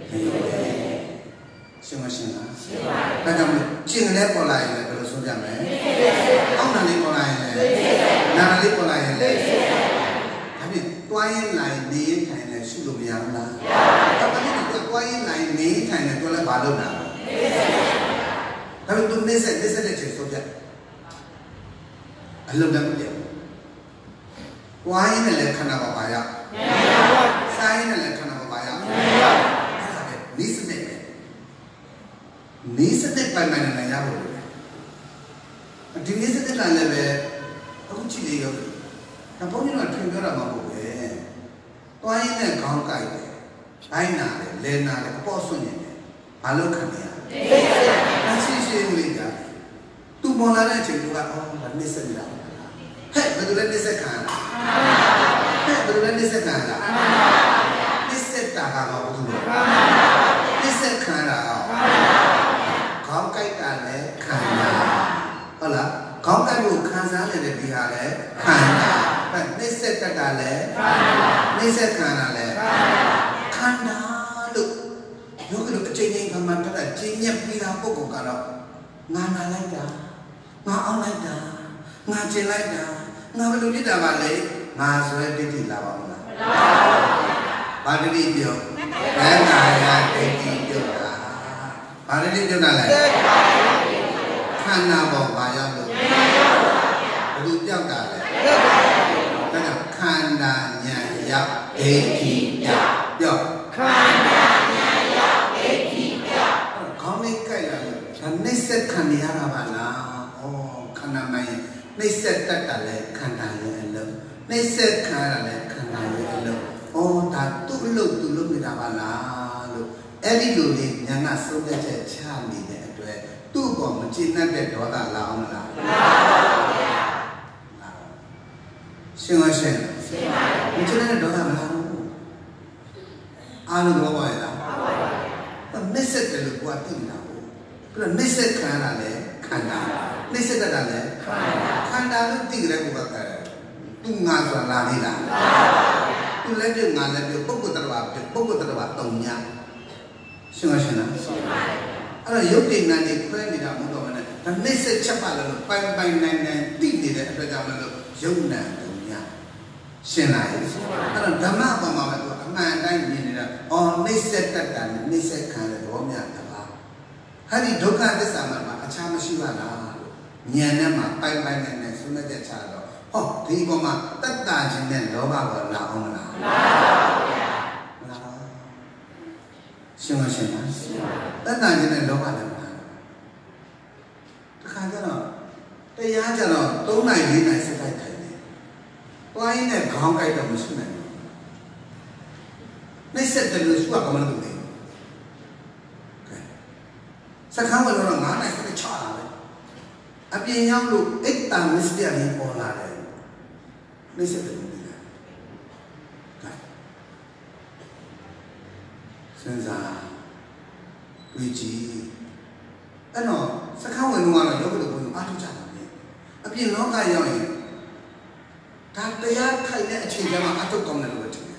Siapa siapa? Macam cing le pola ini kalau sudah me, orang nali pola ini, nali pola ini. Tapi tuai lain ni thai le sudah biar lah. Tapi itu tuai lain ni thai le tu le balu dah. Tapi tu nese nese le cing sudah. Alam dah punya. Tuai ni le kena apa ya? Saya ni le kena apa ya? Ni sedek, ni sedek pemain mana ya boleh. Di ni sedek kan lebih, aku cili yo. Tapi ni nak tinggal apa boleh. Tuan ini kau kaya, kaya nare, le nare, kau sunyi, malu kan ya. Nasi sih ni ya. Tu mana ada cakap oh, ni sedek. Hei, betul ni sedek. Hei, betul ni sedek. Ni sedek apa betul? Nisa khana, kau kait ale khana, hola, kau kait bu khana le le dia le khana, nisa kata le, nisa khana le, khana lu, yo kalau kecil yang kaman kata cinya pira pokok kalau ngana lagi dah, ngau lagi dah, ngaji lagi dah, ngau belum tidak balik, ngasuh di di lawang lah. Pada di dia. Enggak tinggi juga. Pada di mana lah? Karena bawa yang tu. Itu yang dah lah. Karena karenanya yang tinggi ya. Yo. Karenanya yang tinggi ya. Kau ni kaya. Kan niset kania apa lah? Oh, karena main niset tak ada karenanya elok. Niset karenanya karenanya elok. Oh, tak tulung tulung kita bala lu. Eri lu ni jangan sudah cecah ni deh tu. Tu kau mesti nanti doa lah om lah. Siapa siapa? Mesti nanti doa lah. Anu doa ya. Neset tu buat tinggal. Kalau neset kana le, kana. Neset ada le, kana. Kana lu tinggal buat apa? Tu ngajar lari lah. Tu lagi ngajar dia pokok terbaik, pokok terbaik tongnya. Siapa siapa? Ada yogi nanti kau ni dah muda mana? Dan neset cepat lalu, pai pai nai nai tinggi deh apa zaman lalu, jauh nai tongnya. Siapa? Ada dhamma apa mahu tu? Aman nai ni dah. Oh neset terdan, neset kana domnya terbaik. Hari doka tu sama macam macam siapa lah. Nyana mah pai pai nai nai sunnah je cara. Oh, di koma tak dah jenis loba berlaung lah. ရှင်မရှင်လားတတ်တာခြင်းနဲ့လောကလည်းမလားတခါကျတော့တရားကျတော့သုံးနိုင်လေးနိုင်စက်တိုက်ထိုင်တယ်တွိုင်းနဲ့ခေါင်းကိုက်တော့မရှိနိုင်ဘူးနှိမ့်ဆက်တယ်လို့သူကကမလို့တယ်စကားဝင်တော့ငါးနိုင်စက်ချလာတယ်အပြင်ရောက်လို့အိတ်တန်မစ္စတရီပေါ်လာတယ်နှိမ့်ဆက်တယ်လို့ပြောတယ်စဉ်းစားဝီကြီးအဲ့တော့စကားဝင်တော့ယောဂလို့ဘုန်းအားထုတ်ကြတယ်အပြင်လောကရောက်ရင်ဒါတရားထိုင်တဲ့အချိန်ကျမှအထုတ်ကောင်းတယ်လို့ထင်တယ်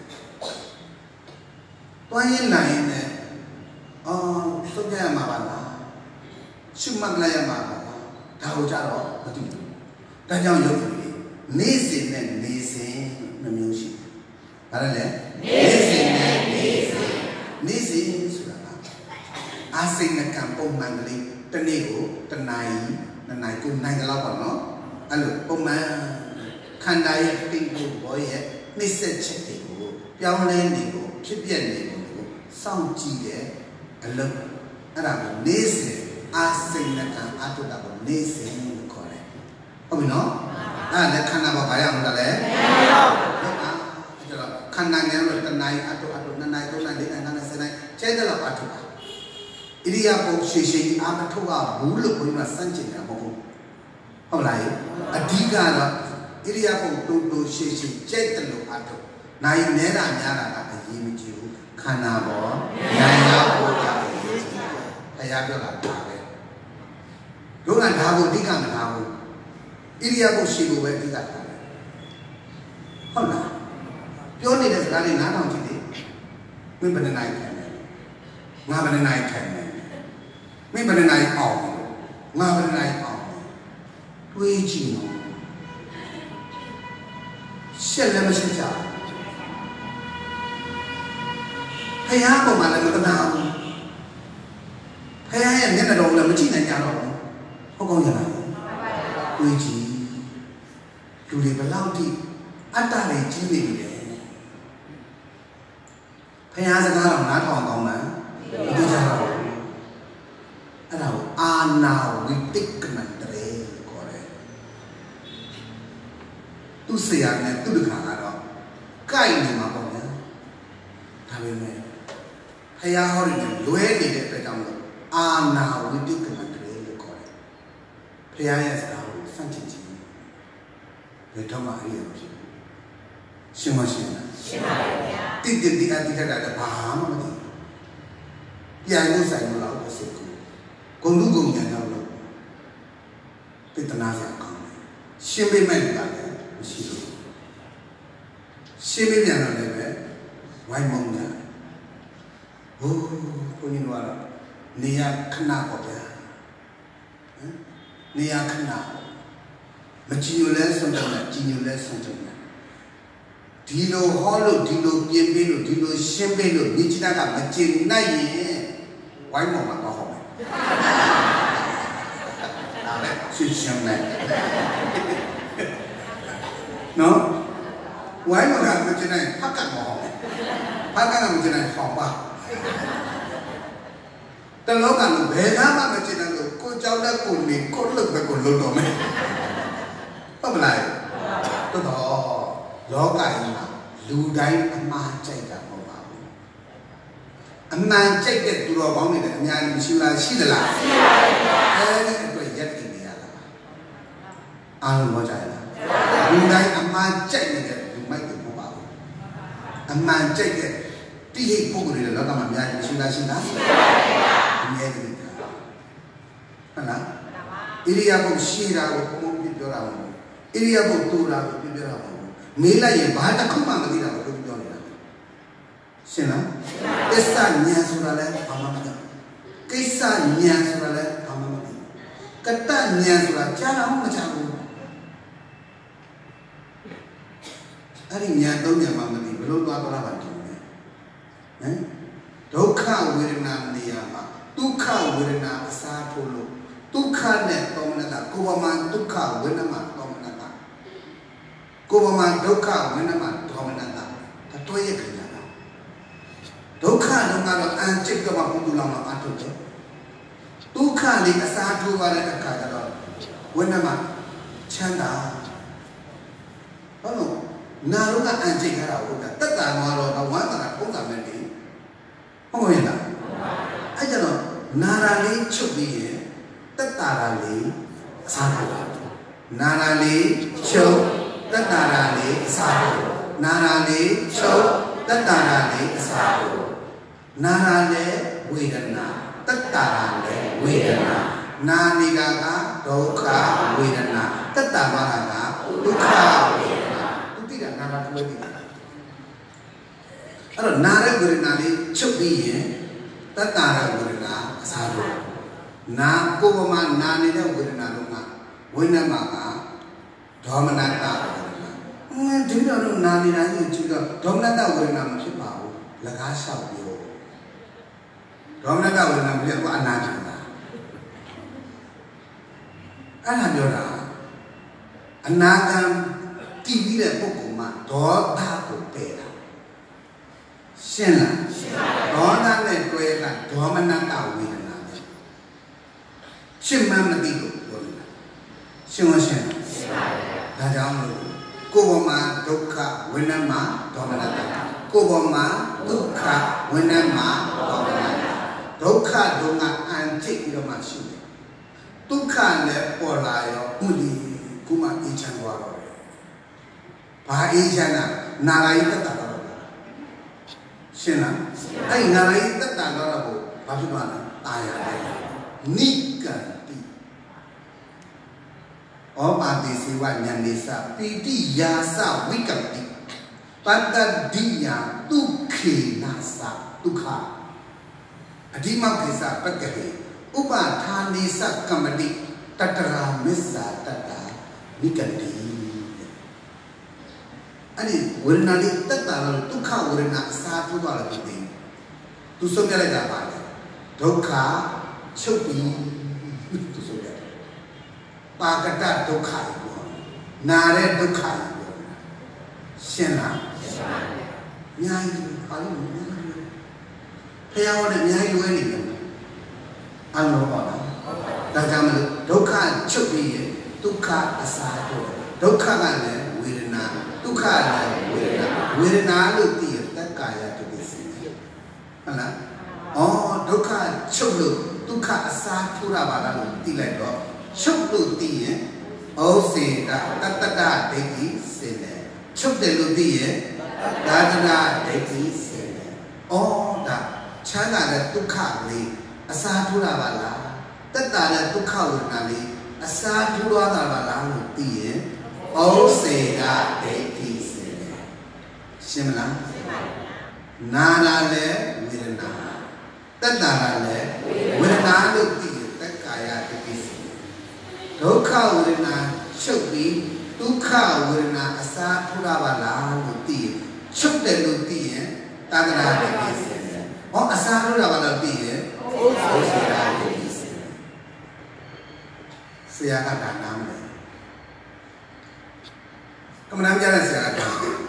။တွန်းရင်နိုင်နဲ့အော်သုတ်ကြရမှာပါလား။ရှုမှတ်လိုက်ရမှာပါလား။ဒါကိုကြတော့မသိဘူး။ဒါကြောင့်ယောဂီတွေနေ့စဉ်နဲ့နေ့စဉ်နှမျိုးရှိတယ်။ဘာလဲလဲ။နေ့စဉ်နဲ့နေ့စဉ်နေ့စဉ်ဆိုတာကအာစိဏကံပုံမှန်ကလေးတစ်နေ့ကိုတစ်နိုင်နှစ်နိုင်ကိုနိုင်ကြတော့ပါနော်။အဲ့လိုပုံမှန်ခန္ဓာရဲ့တိတ်ကိုဘောရဲ့နှိမ့်ဆက်ချက်တွေကိုပြောင်းလဲနေကိုဖြစ်ပြနေကိုစောင့်ကြည့်တဲ့အလုပ်အဲ့ဒါကိုနေ့စဉ်အာစိဏကံအတုတ္တကိုနေ့စဉ်လို့ခေါ်တယ်ဟုတ်ပြီနော်အဲ့ဒါလည်းခန္ဓာဘာဘာရအောင်လဲမရပါဘူးဟုတ်ပါအဲ့တော့ခန္ဓာငယ်လို့တစ်နိုင်အတုအတုနှစ်နိုင်သုံးနိုင်လေးနိုင်ငါးနိုင်ဆယ်နိုင်ကျဲတဲ့လောက်အတုပါဣရိယာပုရှိရှိအာမထုတ်ကဘူးလို့ဘုရားစမ်းကျင်တာမဟုတ်ဘူးဟုတ်လားအဓိကတော့ဣရိယာပုတူတူရှိရှိကျဲတဲ့လို့အတုနိုင်နေတာများတာကအရေးမကြီးဘူးခန္ဓာပေါ်နိုင်ရဖို့ကအရေးကြီးတယ်ဘုရားပြောတာဒါပဲတို့ကဒါကိုအဓိကမထားဘူးဣရိယာပုရှိဖို့ပဲအဓိကထားတယ်ဟုတ်လားပြောနေတဲ့စကားလေးနားထောင်ကြည့်လေမင်းဘယ်နဲ့နိုင်ခံလဲငါဘယ်နဲ့နိုင်ခံလဲမင်းဘယ်နဲ့နိုင်အောင်ငါဘယ်နဲ့နိုင်အောင်တွေးကြည့်နော်ရှက်လည်းမရှိကြဖယားပေါ်မှာလည်းမတနာဘူးဖယားရဲ့မျက်နှာတော်လည်းမကြည့်နိုင်ကြတော့ဘူးဟုတ်ကောင်းရလားတွေးကြည့်လူတွေဘယ်လောက်ထိအတ္တတွေကြီးနေပြီလဲဖယားစကားတော့နားထောင်ကောင်းလားမသိကြတော့ဘူးအဲ့ဒါကိုအာနာဝိတိကမန္တရေလို့ခေါ်တယ်သူဆရာနဲ့သူ့တခါကတော့ကြိုက်နေမှာပေါ့ဗျာဒါပေမဲ့ဖယားဟောတယ်လွဲနေတဲ့အတွက်ကြောင့်လို့အာနာဝိတိကမန္တရေလို့ခေါ်တယ်ဖယားရဲ့စကားကိုစန့်ကျင်ခြင်းဘယ်တော့မှအရေးမဖြစ်ဘူးရှင်းမရှင်းလားရှင်းပါပါဗျာတိတိတိအတိတ်ကလည်းဘာမှမသိဘူးပြန်လို့ဆိုင်လို့တော့စိတ်ကူဂုံလူဂုံညာတော့လို့ပြတနာစရာကောင်းတယ်ရှင်းပေးမဲ့လူကလည်းမရှိဘူးရှင်းပေးပြန်တော့လည်းပဲဝိုင်းမုံညာဟိုးဘုန်းကြီးတို့ကတော့နေရခဏပေါ့ဗျာဟမ်နေရခဏမကြည်ညိုလဲဆုံးတယ်ကြည်ညိုလဲဆုံးတယ်ဒီလိုဟောလို့ဒီလိုပြင်ပေးလို့ဒီလိုရှင်းပေးလို့ညီချတာကမကျင်နိုင်ရင်ဝိုင်းမောင်မှာတော့ဟောမယ်ဒါလည်းရှင်းရှင်းမယ်နော်ဝိုင်းမောင်ကမကျင်နိုင်ဖတ်ကတ်မောင်းဖတ်ကတ်ကမကျင်နိုင်ဟောပါတလောကလုံးဘယ်ကမှမကျင်နိုင်လို့ကိုကြောက်တဲ့ကိုနေကိုလုတ်ပဲကိုလုတ်တော့မယ်ဟုတ်မလားတော်တော်လောကကြီးမှာလူတိုင်းအမှားကြိုက်တာမဟုတ်ပါဘူးအမှန်ကြိုက်တဲ့သူတော်ကောင်းတွေလည်းအများကြီးမရှိလားရှိသလားရှိပါရဲ့အဲဒီအတွက်ရက်တည်နေရတာအားလုံးပြောကြရလားလူတိုင်းအမှားကြိုက်နေတဲ့လူမိုက်တယ်မဟုတ်ပါဘူးအမှန်ကြိုက်တဲ့တိဟိတ်ပုဂ္ဂိုလ်တွေလည်းလောကမှာအများကြီးမရှိလားရှိလားရှိပါရဲ့အများကြီးဟုတ်လားဣရိယာပုရှိတာကိုဘုံဘုံပြောတာမဟုတ်ဘူးဣရိယာပုတူတာကိုပြောတာမဟုတ်ဘူးမေးလိုက်ရင်ဘာတစ်ခုမှမသိတာကိုပြောနေတာရှင်းလားကိစ္စဉာဏ်ဆိုတာလည်းဘာမှမသိကိစ္စဉာဏ်ဆိုတာလည်းဘာမှမသိကတ္တဉာဏ်ဆိုတာကြားတော့မကြားဘူးအဲ့ဒီဉာဏ်သုံးဉာဏ်မှမသိဘယ်လိုသွားကြတာပါဒီလဲဟမ်ဒုက္ခဝေဒနာနေရာမှာဒုက္ခဝေဒနာအစားထိုးလို့ဒုက္ခနဲ့တောင်းနေတာကိုယ်ပေါ်မှာဒုက္ခဝေဒနာမှာတောင်းနေတာကိုယ်ပေါ်မှာဒုက္ခဝေဒနာမှာတောင်းနေတာဒါတွဲရခဏလားဒဒုက္ခတော့ကတော့အန်ချစ်တော့မှဘုသူလောင်တော့အထုတ်တယ်ဒုက္ခလေးအစားထိုးသွားတဲ့အခါကျတော့ဝိနည်းမှာချမ်းသာဟုတ်လို့နာတော့ကအန်ချစ်ခါတာဟုတ်တာတက်တာတော့ဝမ်းသာတာပုံစံနဲ့နေဟုတ်ရဲ့လားအဲ့ကျတော့နာရာလေးချုပ်ပြီးရင်တက်တာရာလေးအစားထိုးတာနာရာလေးချုပ်တက်တာရာလေးအစားထိုးနာရာလေးချုပ်တက်တာရာလေးအစားထိုးနာရာလေးဝေဒနာတက်တာရာလေးဝေဒနာနာနေတာကဒုက္ခဝေဒနာတက်တာပါကဒုက္ခဝေဒနာသူတိကနာရာတွဲပြီးအဲ့တော့နာရဝေဒနာလေးချုပ်ပြီးရင်တက်တာရာဝေဒနာအစားထိုးနာကိုယ်ပေါ်မှာနာနေတဲ့ဝေဒနာလုံးကဝိညာဉ်မှာကဒေါမနတဝေဒနာအင်းဒီလိုတော့နာနေတာကြီးကြည့်တော့ဒေါမနတဝေဒနာမဖြစ်ပါဘူးလကားလျှောက်ပြောဒေါမနတဝေဒနာမဖြစ်ဘူးအနာဂတ်တာအဲ့ဒါပြောတာအနာဂတ်တည်ပြီးတဲ့ပုဂ္ဂိုလ်မှာဒေါသကိုပယ်တာရှင်းလားရှင်းပါပြီဒေါသနဲ့တွဲတာဒေါမနတဝေဒနာရှင်းမှမသိလို့ပြောနေတာရှင်းမရှင်းရှင်းပါပြီဒါကြောင့်လို့ကိုယ်ပေါ်မှာဒုက္ခဝိနည်းမှာဒေါမနတကိုယ်ပေါ်မှာဒုက္ခဝိနည်းမှာဒေါမနတဒုက္ခဒုက္ခအန်တိပြီးတော့မှရှိတယ်ဒုက္ခနဲ့ပေါ်လာရောဥလီကုမအေးချမ်းသွားတော့တယ်ဘာအေးချမ်းတာနာရာယိတ္တတာတော့ရှင်းလားအဲ့နာရာယိတ္တတာတော့ဘာဖြစ်သွားလဲတာယာတယ်နိကံတိဩပါတိစေဝဉာဏိသပီတိယာသဝိကံတိပတ္တဒိယဒုက္ခေနာသဒုက္ခအဓိမကိစ္စပက္ကဟေဥပဌာနိသကမ္မတိတတရာမစ္ဆာတတ္တာဝိကံတိအဲ့ဒီဝေဒနာလေးတက်တာလို့ဒုက္ခဝေဒနာအစားထိုးသွားလို့ဒီသူဆုံးပြလိုက်တာပါလေဒုက္ခချုပ်ပြီးသူဆိုရတယ်ပါကတဒုက္ခပြောနာတဲ့ဒုက္ခပြောရှင်းလားရှင်းပါပြီအများကြီးပါလို့ဖျားဝနဲ့အများကြီးလွဲနေတယ်အလုံးပါလားဒါကြောင့်မလို့ဒုက္ခချုပ်ပြီးရင်ဒုက္ခအစားတော့ဒုက္ခကလည်းဝေဒနာဒုက္ခလည်းဝေဒနာဝေဒနာလို့သိရတက္ကာယတုပ္ပစီဟုတ်လားဩဒုက္ခချုပ်လို့ဒုက္ခအစားထိုးတာပါလားလို့သိလိုက်တော့ချုပ်လို့သိရင်ဩစေတတတ္တဒိဋ္ဌိစေတယ်ချုပ်တယ်လို့သိရင်ဒါတနာဒိဋ္ဌိစေတယ်ဩဒါချမ်းသာတဲ့ဒုက္ခလေးအစားထိုးတာပါလားတက်တာတဲ့ဒုက္ခဝေဒနာလေးအစားထိုးသွားတာပါလားလို့သိရင်ဩစေတဒိဋ္ဌိစေတယ်ရှင်းမလားရှင်းပါပြီနာလာလေဝေဒနာတက်တာလည်းဝေဒနာလို့သိရတက္ကာယတိပိစီဒုက္ခဝေဒနာချုပ်ပြီးဒုက္ခဝေဒနာအစားထိုးတာပါလားလို့သိရချုပ်တယ်လို့သိရင်တက္ကရာတိပိစီဟောအစားထိုးတာပါလို့သိရင်ဩစေတတိပိစီဆရာကဒါနာမယ်ကမ္မနာပြတဲ့ဆရာက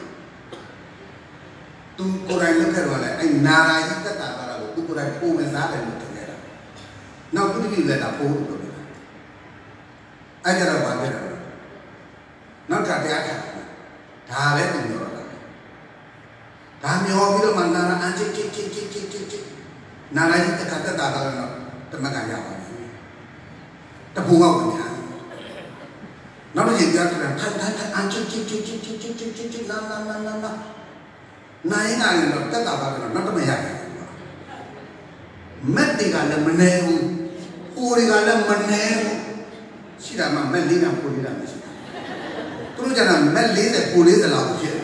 သူကိုယ်တိုင်လုပ်ခဲ့တော့လေအဲ့နာရာယိတ္တတာကတော့သူကိုယ်တိုင်ပုံမှန်စားတယ်လို့ထင်နေတာနောက်သူတတိလည်းတာပို့လို့ပြောနေတာအဲ့ကြတော့ဘာဖြစ်လဲနောက်ထပ်တရားထားဒါလည်းသူပြောတာဒါမျောပြီးတော့မှနာရာအန်ချစ်ချစ်ချစ်ချစ်ချစ်ချစ်နာရာယိတ္တကတ္တတာကတော့တမကရပါတယ်တပူကဝင်ညာနောက်တစ်ချိန်ကြားတယ်ထိုင်ထိုင်အန်ချစ်ချစ်ချစ်ချစ်ချစ်ချစ်ချစ်ချစ်လာလာလာလာနိုင်နိုင်တော့တက်တာပါတော့နောက်တော့မရတယ်မက်တွေကလည်းမနေဘူးပူတွေကလည်းမနေဘူးရှိတာမှမက်လေးကပူလေးတာမရှိဘူးသူတို့ကျတော့မက်လေးတဲ့ပူလေးတဲ့လောက်ဖြစ်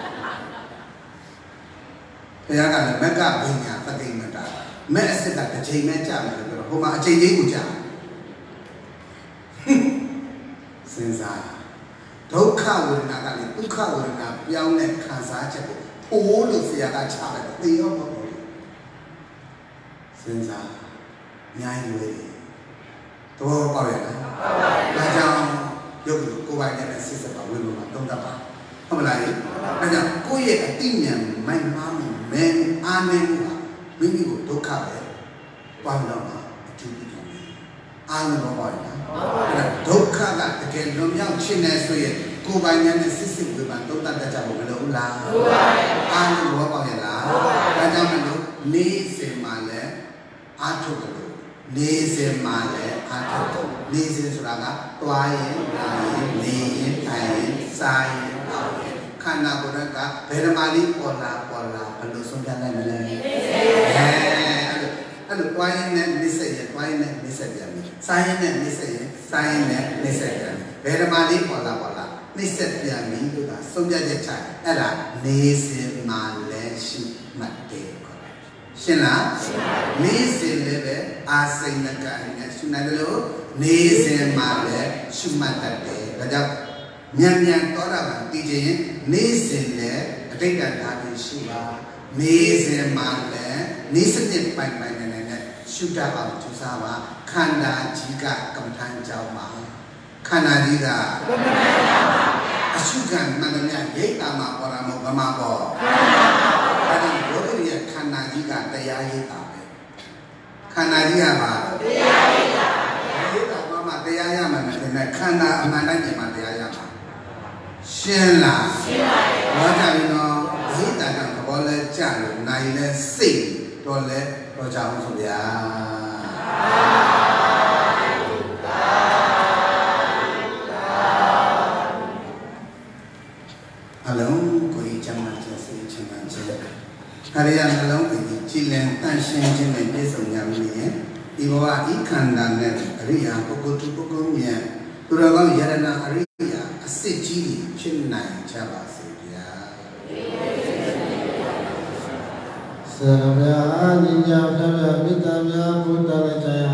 တယ်ဘုရားကလည်းမက်ကဘိညာသတိမတာမက်အစစ်တာတစ်ချိန်နဲ့ကြာမယ်လို့ပြောတော့ဟိုမှာအချိန်ချင်းကိုကြာစဉ်းစားဒုက္ခဝေဒနာကလည်းဒုက္ခဝေဒနာပြောင်းတဲ့ခံစားချက်ကိုအိုးလို့ဆရာကချလိုက်တော့သေရောမဟုတ်ဘူးစဉ်းစားညာရွေးတော့ပေါ့ရလားဒါကြောင့်ရုပ်ကိုယ်ပိုင်နဲ့စစ်စပ်ပါဝိမမှာတုံးတတ်ပါဟုတ်မလားဒါကြောင့်ကိုယ့်ရဲ့အတိညာဉ်မိုက်မှားမှုမဲအားနည်းမှုမိမိကိုဒုက္ခပဲပေါင်းတော့မှာအကျိုးပြုတယ်အာနဘောပါလားအဲ့ဒါဒုက္ခကတကယ်လွန်မြောက်ခြင်းနဲ့ဆိုရင်ကိုယ်ပိုင်ဉာဏ်နဲ့စစ်စစ်ဝေဖန်သုံးသပ်တတ်ကြဖို့မလိုဘူးလားဟုတ်ပါဘူးအာနဘောပါရဲ့လားဟုတ်ပါဘူးဒါကြောင့်မလို့နေစဉ်မှာလည်းအာထုတ်တယ်လို့နေစဉ်မှာလည်းအာထုတ်တယ်နေစဉ်ဆိုတာကတွားရင်လာရင်နေရင်ထိုင်ရင်စားရင်တောက်ရင်ခန္ဓာကိုယ်ကဘယ်ဓမ္မလေးပေါ်လာပေါ်လာဘယ်လိုဆုံးဖြတ်နိုင်မလဲအဲအဲ့လိုတွားရင်နဲ့နေဆက်ရင်တွားရင်နဲ့နေဆက်ပြန်ပြီစားရင်နဲ့နေဆက်ရင်စားရင်နဲ့နေဆက်ပြန်ပြီဘယ်ဓမ္မလေးပေါ်လာပေါ်လာနေဆက်ပြန်ပြီလို့ကဆုံးဖြတ်ချက်ချအဲ့ဒါနေစဉ်မှာလည်းရှိမှတ်တယ်ရှင်းလားနေစဉ်လည်းပဲအာစိဏကနဲ့ရှုနိုင်တယ်လို့နေစဉ်မှာလည်းရှုမှတ်တတ်တယ်ဒါကြောင့်မြန်မြန်တော်တာကတည်ခြင်းနေစဉ်လည်းအတိတ်ကဓာတ်ကိုရှုပါနေစဉ်မှာလည်းနေစနစ်ပိုင်ပိုင်နေနေရှုတတ်အောင်ကြိုးစားပါခန္ဓာကြီးကကမ္မထမ်းကြောင်းပါခန္ဓာကြီးကကမ္မထမ်းကြောင်းပါအရှုခံမှန်တယ်များရိတ်တာမှာပေါ်တာမဟုတ်ဗမာပေါ်ခန္ဓာပါအဲ့ဒီဘုရားရဲ့ခန္ဓာကြီးကတရားရိတ်တာပဲခန္ဓာကြီးကပါတရားရိတ်တာရိတ်တာဘာမှတရားရမှန်းတယ်နဲ့ခန္ဓာအမှန်တိုင်းပြင်မှာတရားရမှာရှင်းလားရှင်းပါပြီဘာကြောင့်နော်ရိတ်တာကဘောလဲကြလို့နိုင်လဲစိတ်တော့လဲတော့ကြအောင်ဆိုဗျာအလုံးကိုချမ်းသာခြင်းစိတ်ချမ်းသာခြင်းအရိယာနှလုံးကိုကြည်လင်တန့်ရှင်းခြင်းနဲ့ပြည့်စုံကြမည်ရင်ဒီဘဝဤခန္ဓာနဲ့အရိယာပုဂ္ဂိုလ်သူပုဂ္ဂိုလ်မြတ်သူတော်ကောင်းယရဏအရိယာအစစ်ကြီးဖြစ်နိုင်ကြပါစေဗျာဆရာမြတ်အနိညာဖျားမြတ်မိတ္တများဘုဒ္ဓနဲ့တရား